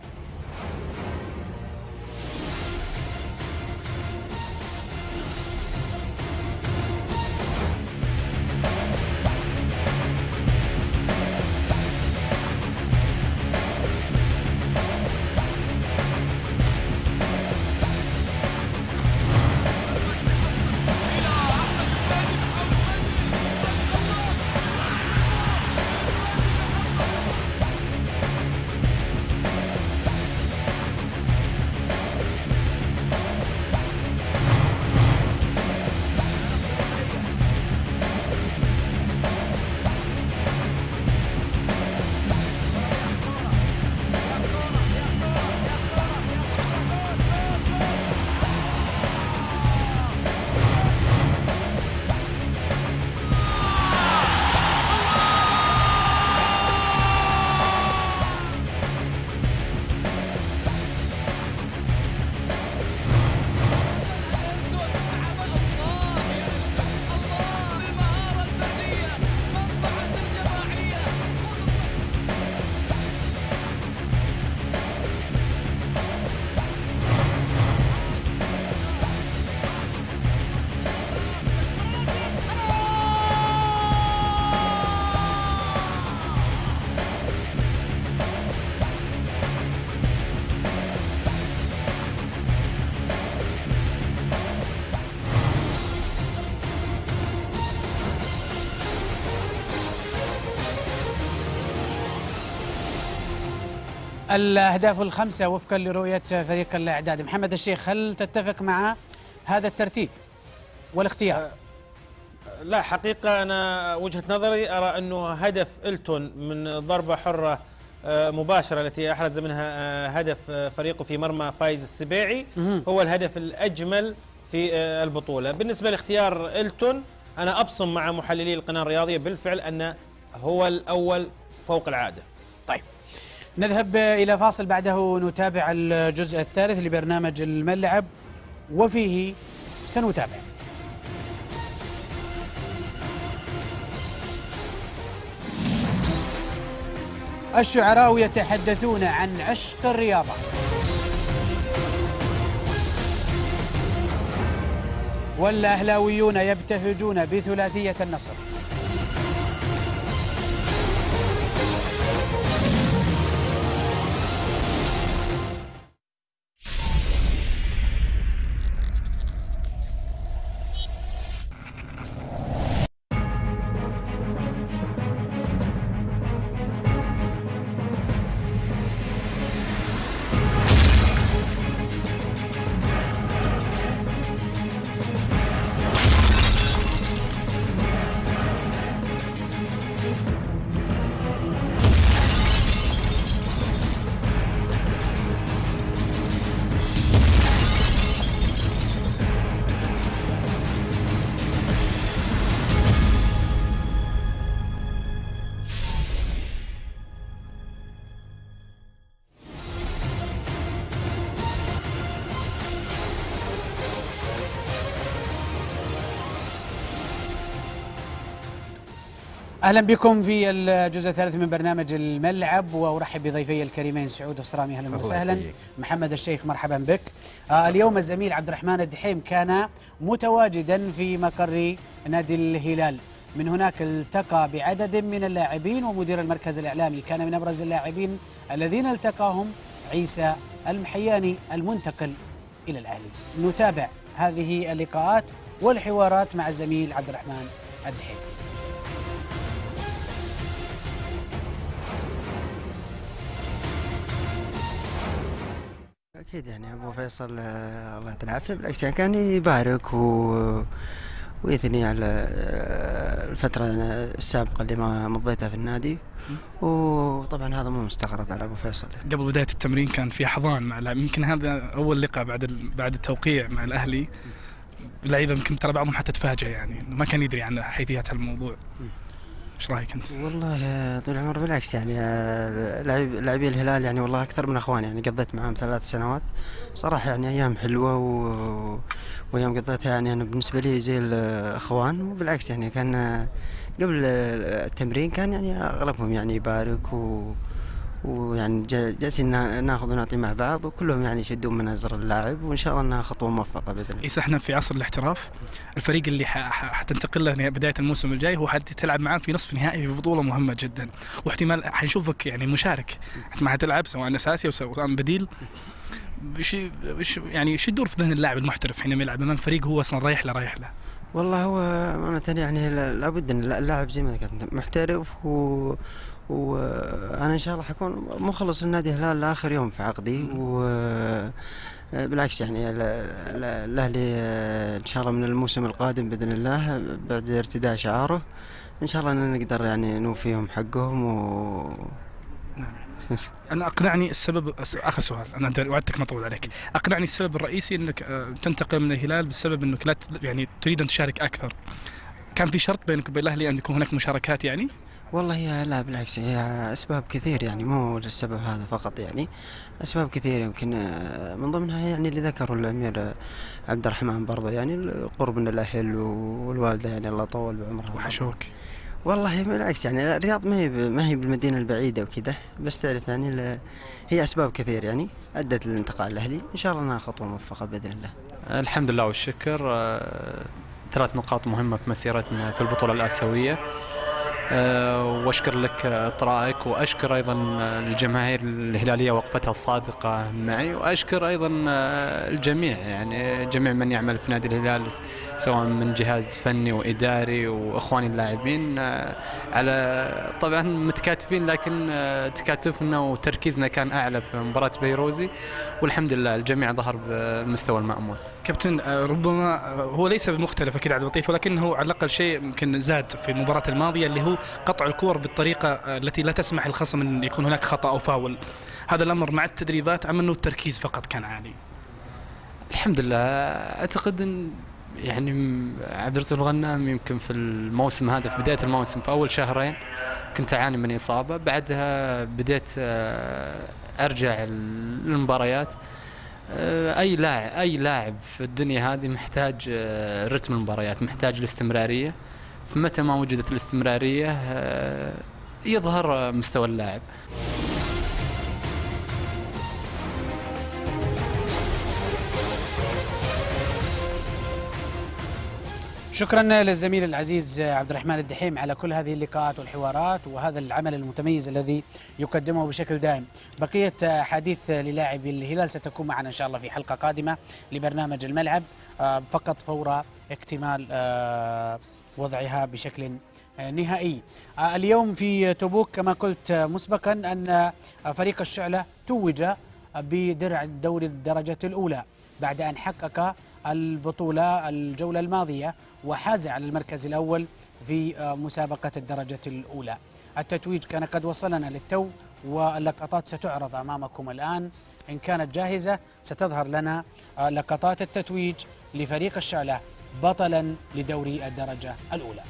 الأهداف الخمسة وفقا لرؤية فريق الإعداد. محمد الشيخ، هل تتفق مع هذا الترتيب والاختيار؟ لا، حقيقة أنا وجهة نظري أرى أنه هدف إلتون من ضربة حرة مباشرة التي أحرز منها هدف فريقه في مرمى فايز السبيعي هو الهدف الأجمل في البطولة. بالنسبة لاختيار إلتون، أنا أبصم مع محللي القناة الرياضية بالفعل أنه هو الأول فوق العادة. طيب، نذهب إلى فاصل، بعده نتابع الجزء الثالث لبرنامج الملعب وفيه سنتابع. الشعراء يتحدثون عن عشق الرياضة، والأهلاويون يبتهجون بثلاثية النصر. اهلا بكم في الجزء الثالث من برنامج الملعب، وارحب بضيفي الكريمين سعود الصرامي اهلا وسهلا، محمد الشيخ مرحبا بك. آه اليوم الزميل عبد الرحمن الدحيم كان متواجدا في مقر نادي الهلال، من هناك التقى بعدد من اللاعبين ومدير المركز الاعلامي. كان من ابرز اللاعبين الذين التقاهم عيسى المحياني المنتقل الى الاهلي. نتابع هذه اللقاءات والحوارات مع الزميل عبد الرحمن الدحيم. أكيد يعني أبو فيصل الله يعطيه العافية، بالعكس يعني كان يبارك و... ويثني على الفترة السابقة اللي ما مضيتها في النادي، وطبعا هذا مو مستغرب على أبو فيصل. قبل بداية التمرين كان في حضان مع اللاعب، يمكن هذا أول لقاء بعد ال... بعد التوقيع مع الأهلي. اللعيبة يمكن ترى بعضهم حتى تفاجأ، يعني ما كان يدري عن حيثيات الموضوع. ايش رايك انت؟ والله طول العمر بالعكس يعني لاعبي الهلال يعني والله اكثر من اخوان، يعني قضيت معهم ثلاث سنوات صراحه، يعني ايام حلوه و... وايام قضيتها يعني انا بالنسبه لي زي الاخوان. وبالعكس يعني كان قبل التمرين كان يعني اغلبهم يعني يبارك و... ويعني جالسين ناخذ ونعطي مع بعض، وكلهم يعني يشدون من ازر اللاعب، وان شاء الله انها خطوه موفقه باذن الله. احنا في عصر الاحتراف، الفريق اللي حتنتقل له بدايه الموسم الجاي هو حتلعب معاه في نصف نهائي في بطوله مهمه جدا، واحتمال حنشوفك يعني مشارك ما حتلعب سواء اساسي او سواء بديل. ايش يعني ايش يدور في ذهن اللاعب المحترف حينما يلعب امام فريق هو اصلا رايح له رايح له؟ والله هو أمانة يعني لابد ان اللاعب زي ما ذكرت محترف، و وانا ان شاء الله حكون مخلص لنادي الهلال لاخر يوم في عقدي، وبالعكس يعني الاهلي ان شاء الله من الموسم القادم باذن الله بعد ارتداء شعاره ان شاء الله ان نقدر يعني نوفيهم حقهم. و أنا أقنعني السبب، آخر سؤال أنا وعدتك ما أطول عليك، أقنعني السبب الرئيسي أنك تنتقل من الهلال بسبب أنك لا يعني تريد أن تشارك أكثر. كان في شرط بينك وبين الأهلي أن يكون هناك مشاركات يعني؟ والله هي لا بالعكس، هي أسباب كثير يعني مو للسبب هذا فقط، يعني أسباب كثير يمكن من ضمنها يعني اللي ذكره الأمير عبد الرحمن برضه، يعني القرب من الأهل والوالدة يعني الله يطول بعمرها. وحشوك؟ والله بالعكس يعني الرياض ما هي ما هي بالمدينة البعيدة وكذا، بس تعرف يعني هي أسباب كثير يعني أدت للانتقال الأهلي، إن شاء الله أنها خطوة موفقة بإذن الله. الحمد لله والشكر. ثلاث نقاط مهمة في مسيرتنا في البطولة الآسيوية. أه واشكر لك اطرائك، واشكر ايضا الجماهير الهلاليه وقفتها الصادقه معي، واشكر ايضا الجميع، يعني جميع من يعمل في نادي الهلال سواء من جهاز فني واداري واخواني اللاعبين، على طبعا متكاتفين، لكن تكاتفنا وتركيزنا كان اعلى في مباراه بيروزي، والحمد لله الجميع ظهر بالمستوى المأمول. كابتن، ربما هو ليس بمختلف اكيد عبد اللطيف، ولكنه على الاقل شيء يمكن زاد في المباراه الماضيه، اللي هو قطع الكور بالطريقه التي لا تسمح للخصم ان يكون هناك خطا او فاول. هذا الامر مع التدريبات ام انه التركيز فقط كان عالي؟ الحمد لله، اعتقد ان يعني عبد الرزاق الغنام يمكن في الموسم هذا، في بدايه الموسم في اول شهرين كنت اعاني من اصابه، بعدها بديت ارجع للمباريات. اي لاعب اي لاعب في الدنيا هذه محتاج رتم المباريات، محتاج الاستمراريه، فمتى ما وجدت الاستمراريه يظهر مستوى اللاعب. شكرا للزميل العزيز عبد الرحمن الدحيم على كل هذه اللقاءات والحوارات وهذا العمل المتميز الذي يقدمه بشكل دائم. بقية حديث للاعبي الهلال ستكون معنا إن شاء الله في حلقة قادمة لبرنامج الملعب، فقط فور اكتمال وضعها بشكل نهائي. اليوم في تبوك كما قلت مسبقا أن فريق الشعلة توج بدرع الدوري الدرجة الأولى بعد أن حقق البطولة الجولة الماضية وحاز على المركز الأول في مسابقة الدرجة الأولى. التتويج كان قد وصلنا للتو، واللقطات ستعرض أمامكم الآن. إن كانت جاهزة ستظهر لنا لقطات التتويج لفريق الشعلة بطلا لدوري الدرجة الأولى.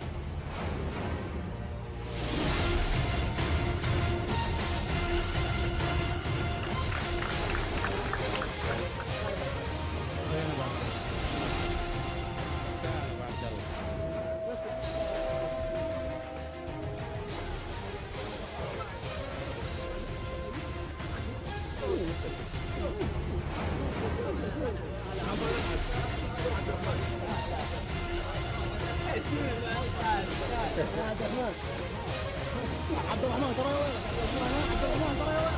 عبد الرحمن ترى عبد الرحمن ترى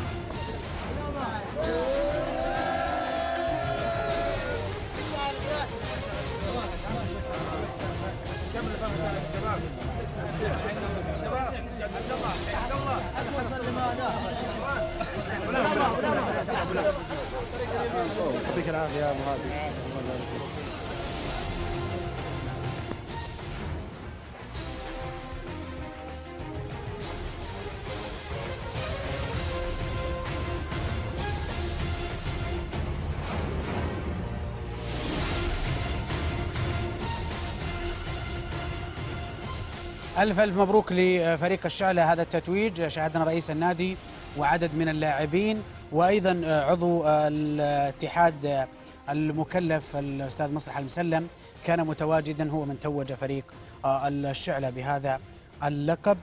كمل بقى شباب شباب عبد الله عبد الله وصل لماذا يعطيك العافيه يا مهادي. ألف ألف مبروك لفريق الشعلة هذا التتويج. شاهدنا رئيس النادي وعدد من اللاعبين وأيضا عضو الاتحاد المكلف الأستاذ مصلح المسلم كان متواجدا، هو من توج فريق الشعلة بهذا اللقب،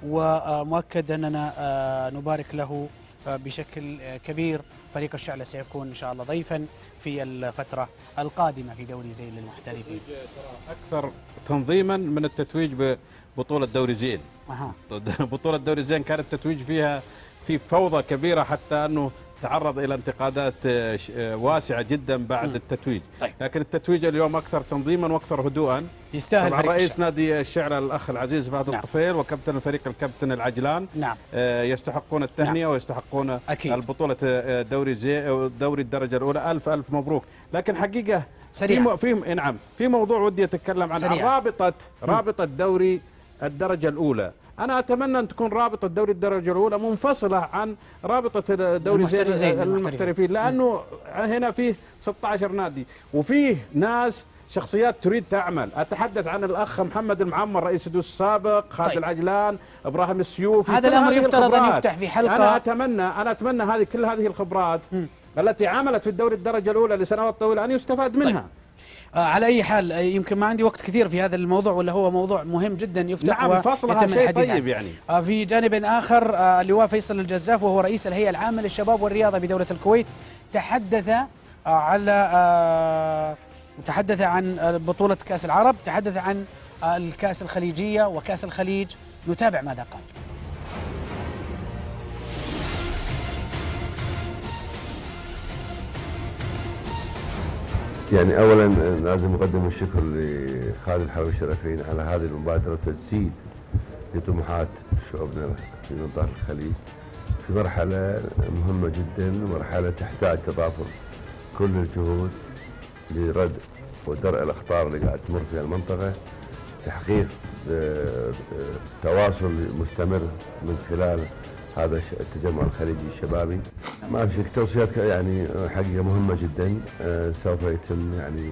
ومؤكد أننا نبارك له بشكل كبير. فريق الشعلة سيكون إن شاء الله ضيفا في الفترة القادمة في دوري زين للمحترفين. أكثر تنظيما من التتويج ببطولة دوري زين. أها. بطولة دوري زين كان التتويج فيها في فوضى كبيرة، حتى أنه تعرض إلى انتقادات واسعة جدا بعد م. التتويج. طيب. لكن التتويج اليوم أكثر تنظيما وأكثر هدوءا. يستاهل طبعا رئيس نادي الشعلة الأخ العزيز فهد نعم. الطفيل وكابتن الفريق الكابتن العجلان نعم. يستحقون التهنئة نعم. ويستحقون أكيد. البطولة دوري زي دوري الدرجة الأولى. ألف ألف مبروك. لكن حقيقة سريع. في م... نعم في موضوع ودي أتكلم عن رابطة رابطة دوري الدرجة الأولى. أنا أتمنى أن تكون رابطة دوري الدرجة الأولى منفصلة عن رابطة دوري زين المحترفين، لأنه هنا فيه ستة عشر نادي وفيه ناس شخصيات تريد تعمل. أتحدث عن الأخ محمد المعمر رئيس الدوس السابق، خالد طيب. العجلان، إبراهيم السيوفي. هذا الأمر يفترض أن يفتح في حلقة. أنا أتمنى أنا أتمنى هذه كل هذه الخبرات م. التي عملت في الدوري الدرجة الأولى لسنوات طويلة أن يستفاد منها. طيب. آه على أي حال يمكن ما عندي وقت كثير في هذا الموضوع، ولا هو موضوع مهم جدا يفتح. نعم فصلها شيء طيب يعني. آه في جانب آخر آه اللواء فيصل الجزاف وهو رئيس الهيئة العامة للشباب والرياضة بدولة الكويت تحدث آه على آه تحدث عن بطولة كأس العرب، تحدث عن الكأس الخليجية وكأس الخليج. نتابع ماذا قال. يعني اولا لازم اقدم الشكر لخالد الحرمين الشريفين على هذه المبادره تجسيد لطموحات شعوبنا في منطقه الخليج في مرحله مهمه جدا، مرحله تحتاج تضافر كل الجهود لرد ودرء الاخطار اللي قاعد تمر فيها المنطقه، تحقيق تواصل مستمر من خلال هذا التجمع الخليجي الشبابي. ما في شك توصيات يعني حقيقه مهمه جدا سوف يتم يعني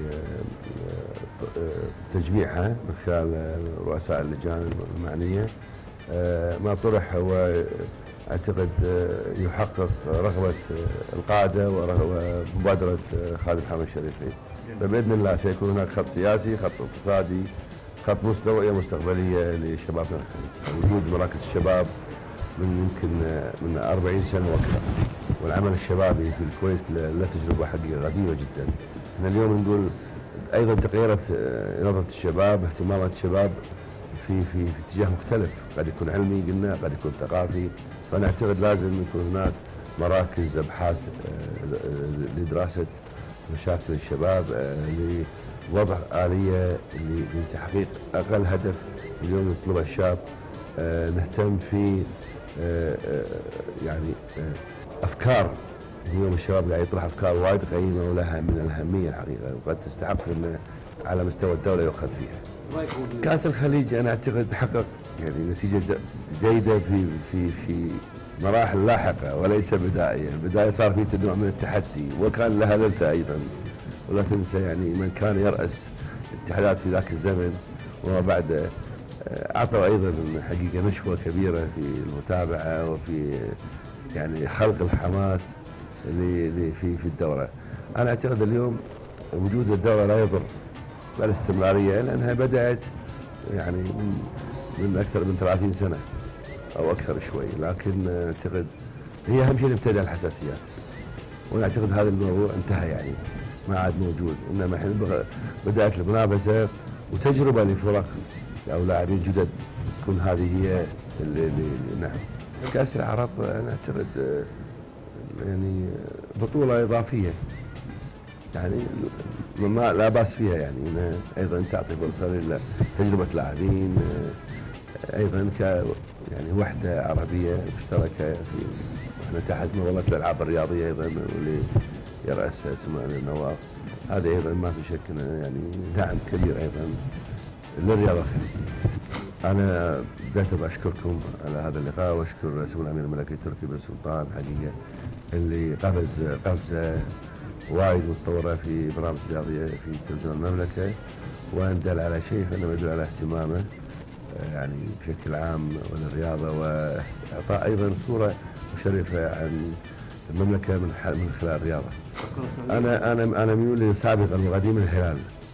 تجميعها من خلال رؤساء اللجان المعنيه. ما طرح هو اعتقد يحقق رغبه القاده ومبادره خالد الحرمين الشريفين، فباذن الله سيكون هناك خط سياسي، خط اقتصادي، خط مستوى مستقبليه لشبابنا الخليج. وجود مراكز الشباب من يمكن من أربعين سنة واكثر، والعمل الشبابي في الكويت له تجربه حقيقه غديره جدا. احنا اليوم نقول ايضا تغيرت نظره الشباب، اهتمامات الشباب في في في اتجاه مختلف، قد يكون علمي قلنا، قد يكون ثقافي، فانا اعتقد لازم يكون هناك مراكز ابحاث لدراسه مشاكل الشباب، لوضع آلية لتحقيق اقل هدف اليوم يطلبه الشاب. نهتم في يعني افكار. اليوم الشباب قاعد يطرح افكار وايد قيمه ولها من الاهميه الحقيقه، وقد تستحق ان على مستوى الدوله يؤخذ فيها. كاس الخليج انا اعتقد حقق يعني نتيجه جيده في في في مراحل لاحقه وليس بدائيه، البدايه صار في نوع من التحدي وكان لها لذه ايضا، ولا تنسى يعني من كان يراس الاتحادات في ذاك الزمن وما بعده اعطوا ايضا حقيقه نشوه كبيره في المتابعه وفي يعني خلق الحماس اللي في في الدوره. انا اعتقد اليوم وجود الدوره لا يضر بالاستمراريه، لانها بدات يعني من اكثر من ثلاثين سنه او اكثر شوي، لكن اعتقد هي اهم شيء نبتدأ الحساسيات، وانا اعتقد هذا الموضوع انتهى يعني ما عاد موجود، انما الحين بدات المنافسه وتجربه لفرق او لاعبين جدد تكون هذه هي اللي, اللي نعم. كأس العرب انا اعتقد يعني بطوله اضافيه يعني ما لا باس فيها، يعني ايضا تعطي فرصه لتجربه لاعبين، ايضا ك يعني وحده عربيه مشتركه في احنا تحت مظله الالعاب الرياضيه ايضا واللي يراس سمو النواف، هذا ايضا ما في شك يعني دعم كبير ايضا للرياضه الخليجيه. انا بدأت باشكركم على هذا اللقاء واشكر سمو الامير الملكي تركي بن سلطان حقيقه اللي قفز قفزه وايد متطوره في برامج رياضيه في تلفزيون المملكه، وان دل على شيء فانما يدل على اهتمامه يعني بشكل عام للرياضه، واعطاء ايضا صوره مشرفه عن المملكه من من خلال الرياضه. انا انا انا ميولي سابقا وقديم الهلال،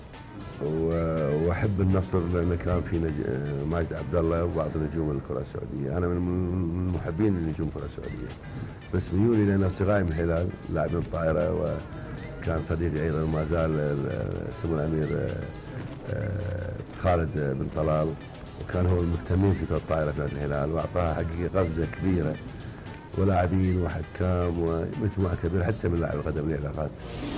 واحب النصر لان كان في نج... ماجد عبد الله وبعض نجوم الكره السعوديه، انا من محبين لنجوم الكره السعوديه، بس ميولي لان اصدقائي من الهلال لاعبين طائره، وكان صديقي ايضا وما زال سمو الامير خالد بن طلال، وكان هو المهتمين في كره الطائره في نادي الهلال، واعطاها حقيقه قفزه كبيره، ولاعبين وحكام ومجموعه كبيره حتى من لاعب القدم له علاقات.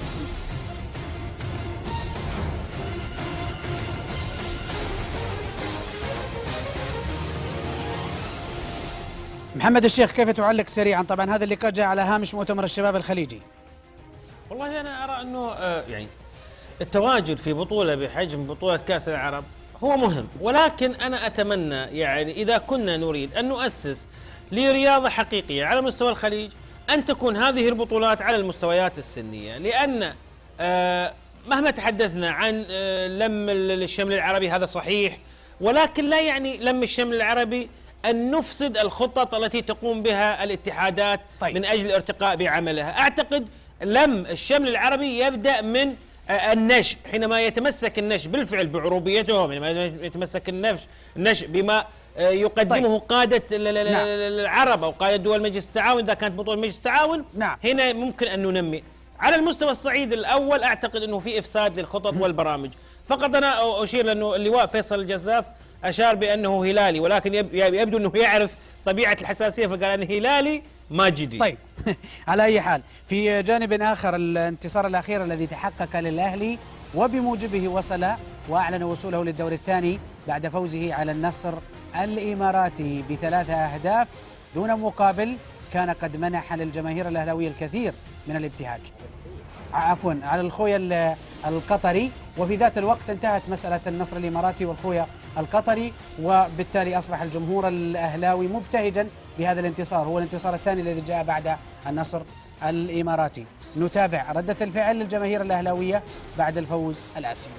محمد الشيخ، كيف تعلق سريعا؟ طبعا هذا اللقاء جاء على هامش مؤتمر الشباب الخليجي. والله انا ارى انه يعني التواجد في بطوله بحجم بطوله كاس العرب هو مهم، ولكن انا اتمنى يعني اذا كنا نريد ان نؤسس لرياضه حقيقيه على مستوى الخليج ان تكون هذه البطولات على المستويات السنيه، لان مهما تحدثنا عن لم الشمل العربي هذا صحيح، ولكن لا يعني لم الشمل العربي أن نفسد الخطط التي تقوم بها الاتحادات طيب. من أجل الارتقاء بعملها. أعتقد لم الشمل العربي يبدأ من النشء، حينما يتمسك النشء بالفعل بعروبيته، حينما يتمسك النشء النشء بما يقدمه طيب. قادة نعم. العرب أو قادة دول مجلس التعاون، إذا كانت بطولة مجلس التعاون نعم. هنا ممكن أن ننمي. على المستوى الصعيد الأول أعتقد أنه في إفساد للخطط والبرامج، فقط أنا أشير لأنه اللواء فيصل الجزاف أشار بأنه هلالي، ولكن يبدو أنه يعرف طبيعة الحساسية فقال أنا هلالي ماجدي. طيب على أي حال، في جانب آخر الانتصار الأخير الذي تحقق للأهلي وبموجبه وصل وأعلن وصوله للدور الثاني بعد فوزه على النصر الإماراتي بثلاثة أهداف دون مقابل، كان قد منح للجماهير الأهلاوية الكثير من الابتهاج، عفوا على الخويا القطري. وفي ذات الوقت انتهت مسألة النصر الإماراتي والخويا القطري، وبالتالي أصبح الجمهور الأهلاوي مبتهجا بهذا الانتصار، هو الانتصار الثاني الذي جاء بعد النصر الإماراتي. نتابع ردة الفعل للجماهير الأهلاوية بعد الفوز الآسيوي.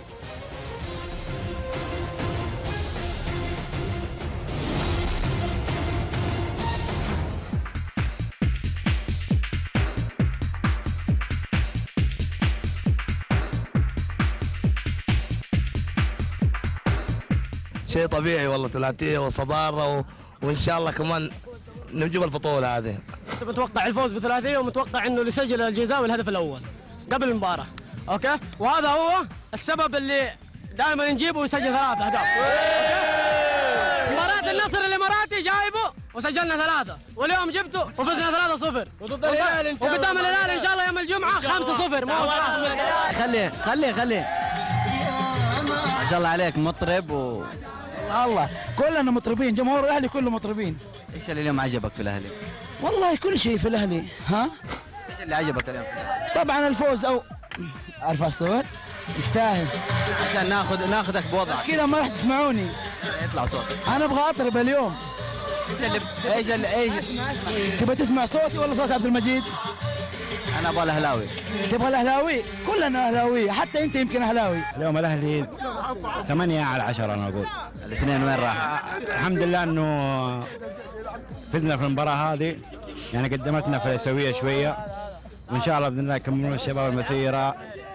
شيء طبيعي والله، ثلاثية وصدارة و... وإن شاء الله كمان نجيب البطولة هذه. متوقع الفوز بثلاثية، ومتوقع إنه اللي سجل الجزاء والهدف الأول قبل المباراة، أوكي؟ وهذا هو السبب اللي دائما نجيبه ويسجل ثلاثة أهداف. مباراة النصر الإماراتي جايبه وسجلنا ثلاثة، واليوم جبته وفزنا ثلاثة صفر وضد الهلال وقدام الهلال إن شاء الله يوم الجمعة خمسة صفر. خليه خليه خليه ما شاء الله عليك مطرب و الله كلنا مطربين، جمهور الاهلي كله مطربين. ايش اللي اليوم عجبك في الاهلي؟ والله كل شيء في الاهلي. ها ايش اللي عجبك اليوم؟ طبعا الفوز، او عارف استوعب يستاهل عشان ناخذ ناخذك بوضعك بس كذا ما راح تسمعوني يطلع صوتك. انا ابغى اطرب اليوم. ايش اللي ايش اللي ايش اسمع اسمع تبغى تسمع صوتي ولا صوت عبد المجيد؟ انا ابغى الاهلاوي. تبغى الاهلاوي؟ كلنا اهلاوي، حتى انت يمكن اهلاوي. اليوم الاهلي ثمانية على عشرة انا اقول. الاثنين وين راح؟ الحمد لله انه فزنا في المباراة هذه، يعني قدمتنا فلسوية شوية، وان شاء الله باذن الله يكملون الشباب المسيرة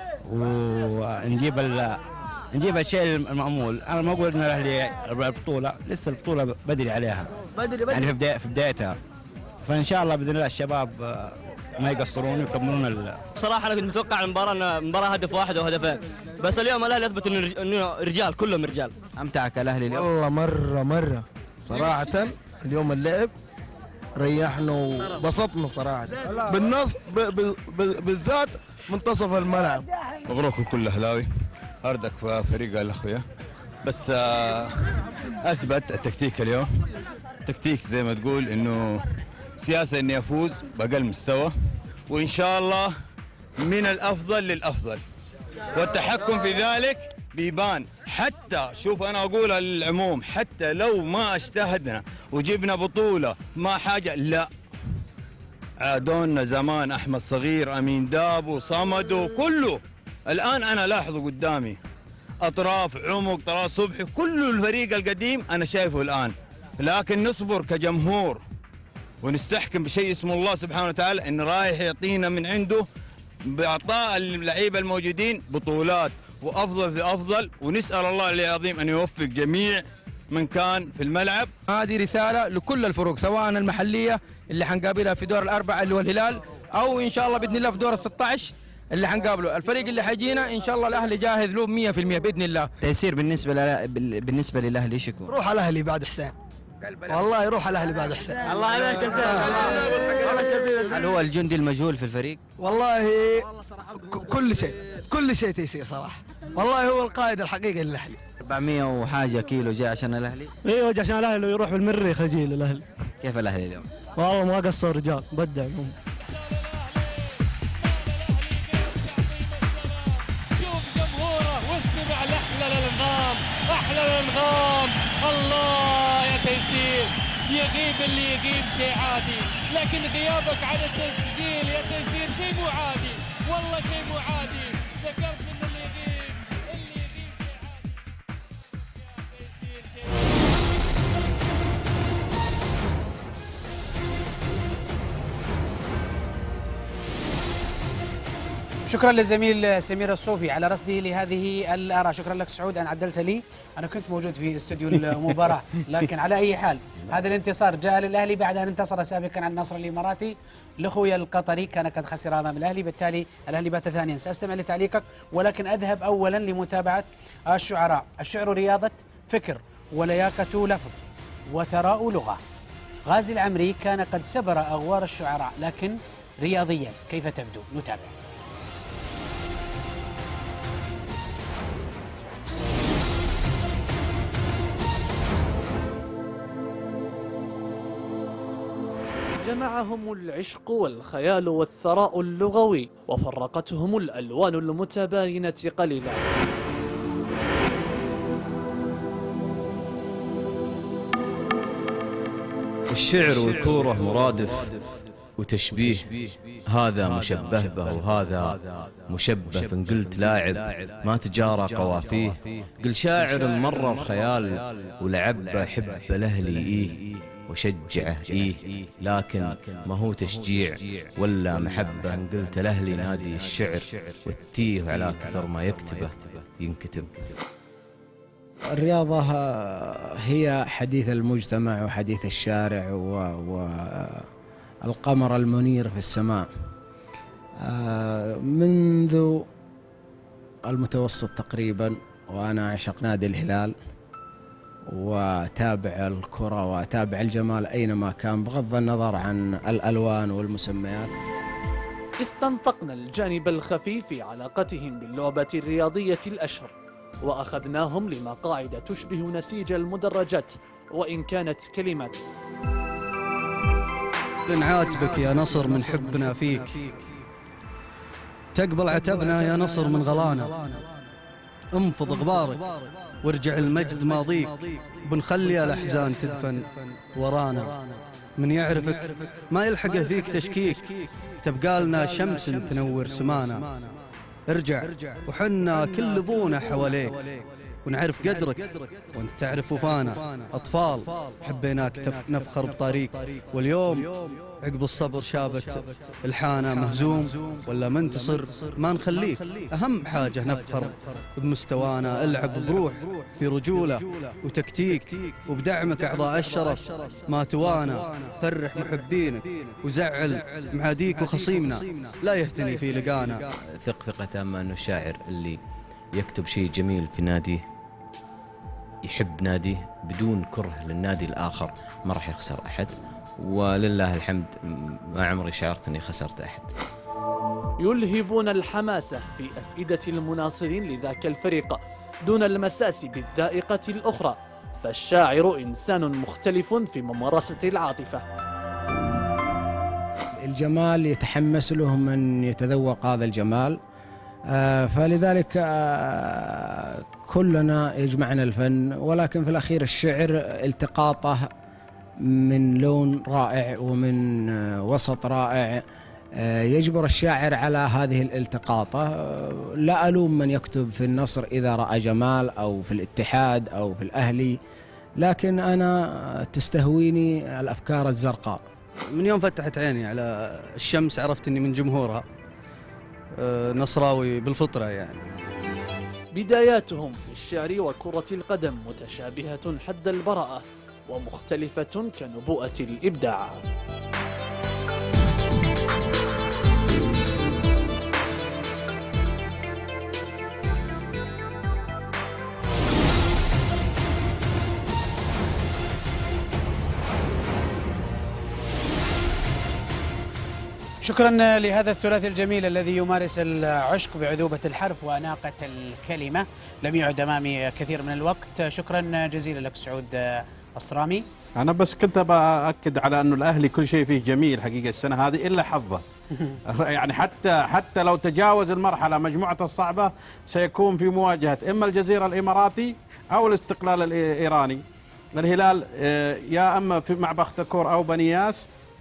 ونجيب ال نجيب الشيء المأمول. انا ما اقول ان الاهلي البطولة، لسه البطولة بدري عليها. بدري بدري يعني في بداية في بدايتها. فان شاء الله باذن الله الشباب ما يقصرون ويكملون ال... صراحة أنا كنت متوقع المباراة مباراة هدف واحد أو هدفين، بس اليوم الأهلي أثبت إنه رجال، كلهم رجال. أمتعك الأهلي اليوم؟ والله مرة مرة صراحة اليوم اللعب ريحنا وبسطنا صراحة بالنص ب... ب... ب... بالذات منتصف الملعب. مبروك لكل أهلاوي، أردك في فريق الأخويا، بس أثبت التكتيك اليوم. تكتيك زي ما تقول إنه سياسة إني أفوز بأقل مستوى، وإن شاء الله من الأفضل للأفضل، والتحكم في ذلك بيبان. حتى شوف أنا أقول للعموم، حتى لو ما اجتهدنا وجبنا بطولة ما حاجة، لا عادونا زمان أحمد صغير، أمين دابو، صمدو، كله الآن أنا لاحظه قدامي، أطراف، عمق، طراز صبحي، كل الفريق القديم أنا شايفه الآن. لكن نصبر كجمهور ونستحكم بشيء اسمه الله سبحانه وتعالى، إن رايح يعطينا من عنده بإعطاء اللعيبة الموجودين بطولات وأفضل في أفضل، ونسأل الله العظيم أن يوفق جميع من كان في الملعب. هذه رسالة لكل الفرق، سواء المحلية اللي حنقابلها في دور الأربعة اللي هو الهلال، أو إن شاء الله بإذن الله في دور الستة عشر اللي حنقابله. الفريق اللي حيجينا إن شاء الله الأهلي جاهز له مية في المية بإذن الله. تيسير بالنسبة ل... بالنسبة للأهلي ايش يكون؟ روح على الأهلي بعد حسين، والله يروح على الأهلي بعد حسين. الله عليك يا زين. هل هو الجندي المجهول في الفريق؟ والله كل شيء كل شيء تيسير صراحة، والله هو القائد الحقيقي للأهلي. أربعمية وحاجة كيلو جاء عشان الأهلي؟ ايوه جاء عشان الأهلي، ويروح بالمريخ يجي للأهلي. كيف الأهلي اليوم؟ والله ما قصر رجال، بدع. الانغام، احلى الانغام. الله يا تيسير، يغيب اللي يغيب شيء عادي، لكن غيابك عن التسجيل يا تيسير شيء مو عادي، والله شيء مو عادي. ذكرت ان اللي يغيب اللي يغيب شيء عادي. يا تيسير شيء شكرا للزميل سمير الصوفي على رصده لهذه الآراء. شكرا لك سعود أن عدلت لي، أنا كنت موجود في استوديو المباراة. لكن على أي حال هذا الانتصار جاء للأهلي بعد أن انتصر سابقا على النصر الإماراتي. الأخوي القطري كان قد خسر أمام الأهلي، بالتالي الأهلي بات ثانيا. سأستمع لتعليقك ولكن أذهب أولا لمتابعة الشعراء. الشعر رياضة فكر ولياقة لفظ وثراء لغة. غازي العمري كان قد سبر أغوار الشعراء، لكن رياضيا كيف تبدو؟ نتابع. جمعهم العشق والخيال والثراء اللغوي، وفرقتهم الألوان المتباينة قليلا. الشعر والكورة مرادف وتشبيه، هذا مشبه به وهذا مشبه. فإن قلت لاعب ما تجارى قوافيه، قل شاعر مرر خيال ولعب حب الأهلي إيه وشجعه إيه، لكن ما هو تشجيع ولا محبة. إن قلت الأهلي نادي الشعر والتيه على كثر ما يكتبه ينكتب. الرياضة هي حديث المجتمع وحديث الشارع والقمر المنير في السماء. منذ المتوسط تقريبا وأنا أعشق نادي الهلال، وتابع الكرة وتابع الجمال أينما كان بغض النظر عن الألوان والمسميات. استنطقنا الجانب الخفي في علاقتهم باللعبة الرياضية الأشهر، وأخذناهم لمقاعد تشبه نسيج المدرجات وإن كانت كلمات. عاتبك يا نصر من حبنا فيك، تقبل عتبنا يا نصر من غلانا، انفض غبارك وارجع المجد ماضيك، بنخلي الأحزان تدفن ورانا. من يعرفك ما يلحقه فيك تشكيك، تبقى لنا شمس تنور سمانا. ارجع وحنا كل ابونا حواليك، ونعرف قدرك وانت تعرف وفانا. أطفال حبيناك نفخر بطريق، واليوم عقب الصبر شابت الحانة. مهزوم ولا منتصر ما نخليك، أهم حاجة نفخر بمستوانا. العب بروح في رجولة وتكتيك، وبدعمك أعضاء الشرف ما توانا. فرح محبينك وزعل معاديك وخصيمنا، لا يهتني في لقانا. ثق ثقة تامة أنه الشاعر اللي يكتب شيء جميل في ناديه يحب ناديه بدون كره للنادي الآخر ما راح يخسر أحد، ولله الحمد ما عمري شعرت أني خسرت أحد. يلهبون الحماسة في أفئدة المناصرين لذاك الفريق دون المساس بالذائقة الأخرى، فالشاعر إنسان مختلف في ممارسة العاطفة. الجمال يتحمس له من يتذوق هذا الجمال، فلذلك كلنا يجمعنا الفن، ولكن في الأخير الشعر التقاطه من لون رائع ومن وسط رائع يجبر الشاعر على هذه الالتقاطة. لا ألوم من يكتب في النصر إذا رأى جمال أو في الاتحاد أو في الأهلي، لكن أنا تستهويني الأفكار الزرقاء. من يوم فتحت عيني على الشمس عرفت أني من جمهورها، نصراوي بالفطرة يعني. بداياتهم في الشعر وكرة القدم متشابهة حد البراءة ومختلفة كنبوءة الإبداع. شكرا لهذا الثلاثي الجميل الذي يمارس العشق بعذوبة الحرف وأناقة الكلمة. لم يعد أمامي كثير من الوقت. شكرا جزيلا لك سعود الصرامي. أنا بس كنت بأكد على أنه الأهلي كل شيء فيه جميل حقيقة السنة هذه إلا حظه. يعني حتى حتى لو تجاوز المرحلة مجموعة الصعبة سيكون في مواجهة إما الجزيرة الإماراتي أو الاستقلال الإيراني. الهلال يا أما في مع بختكور أو بنياس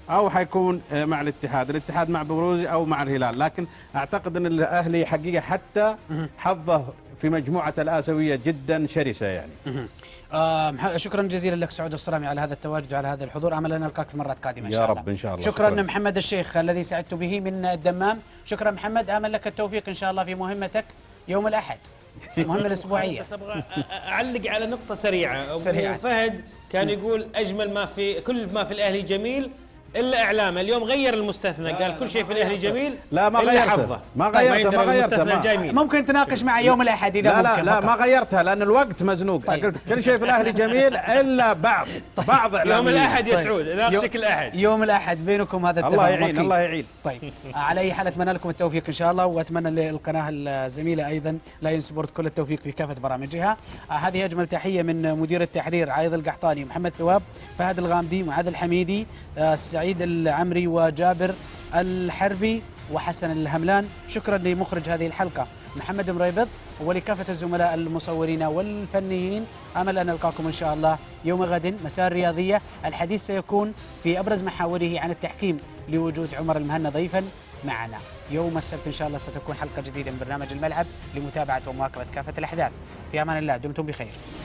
او حيكون مع الاتحاد، الاتحاد مع بروزي او مع الهلال، لكن اعتقد ان الاهلي حقيقه حتى حظه في مجموعه الاسيويه جدا شرسه يعني. آه شكرا جزيلا لك سعود الصرامي على هذا التواجد وعلى هذا الحضور، امل ان نلقاك في مرات قادمه ان شاء الله. يا رب ان شاء الله. شكرا, شكرا محمد الشيخ الذي سعدت به من الدمام. شكرا محمد، امل لك التوفيق ان شاء الله في مهمتك يوم الاحد، المهمه الاسبوعيه. بس ابغى اعلق على نقطه سريعه. سريعا. فهد كان يقول اجمل ما في كل ما في الاهلي جميل الا اعلامه، اليوم غير المستثنى، قال كل شيء في الاهلي جميل لا ما غيرته ما غيرته ما غيرته ممكن تناقش مع يوم الاحد اذا لا ممكن. لا لا ما غيرتها لان الوقت مزنوق. طيب. قلت كل شيء في الاهلي جميل الا بعض طيب. بعض اعلاميين. يوم الاحد يا سعود ناقشك الاحد، يوم الاحد بينكم هذا التفاهم. الله يعين الله يعين. طيب على اي حال اتمنى لكم التوفيق ان شاء الله، واتمنى للقناه الزميله ايضا لاين سبورت كل التوفيق في كافه برامجها. هذه اجمل تحيه من مدير التحرير عايض القحطاني، محمد ثواب، فهد الغامدي، معاذ الحميدي، سعيد العمري، وجابر الحربي، وحسن الهملان. شكرا لمخرج هذه الحلقة محمد مريبض، ولكافة الزملاء المصورين والفنيين. أمل أن نلقاكم إن شاء الله يوم غد مساء رياضية. الحديث سيكون في أبرز محاوره عن التحكيم لوجود عمر المهنا ضيفا معنا. يوم السبت إن شاء الله ستكون حلقة جديدة من برنامج الملعب لمتابعة ومواكبة كافة الأحداث. في أمان الله، دمتم بخير.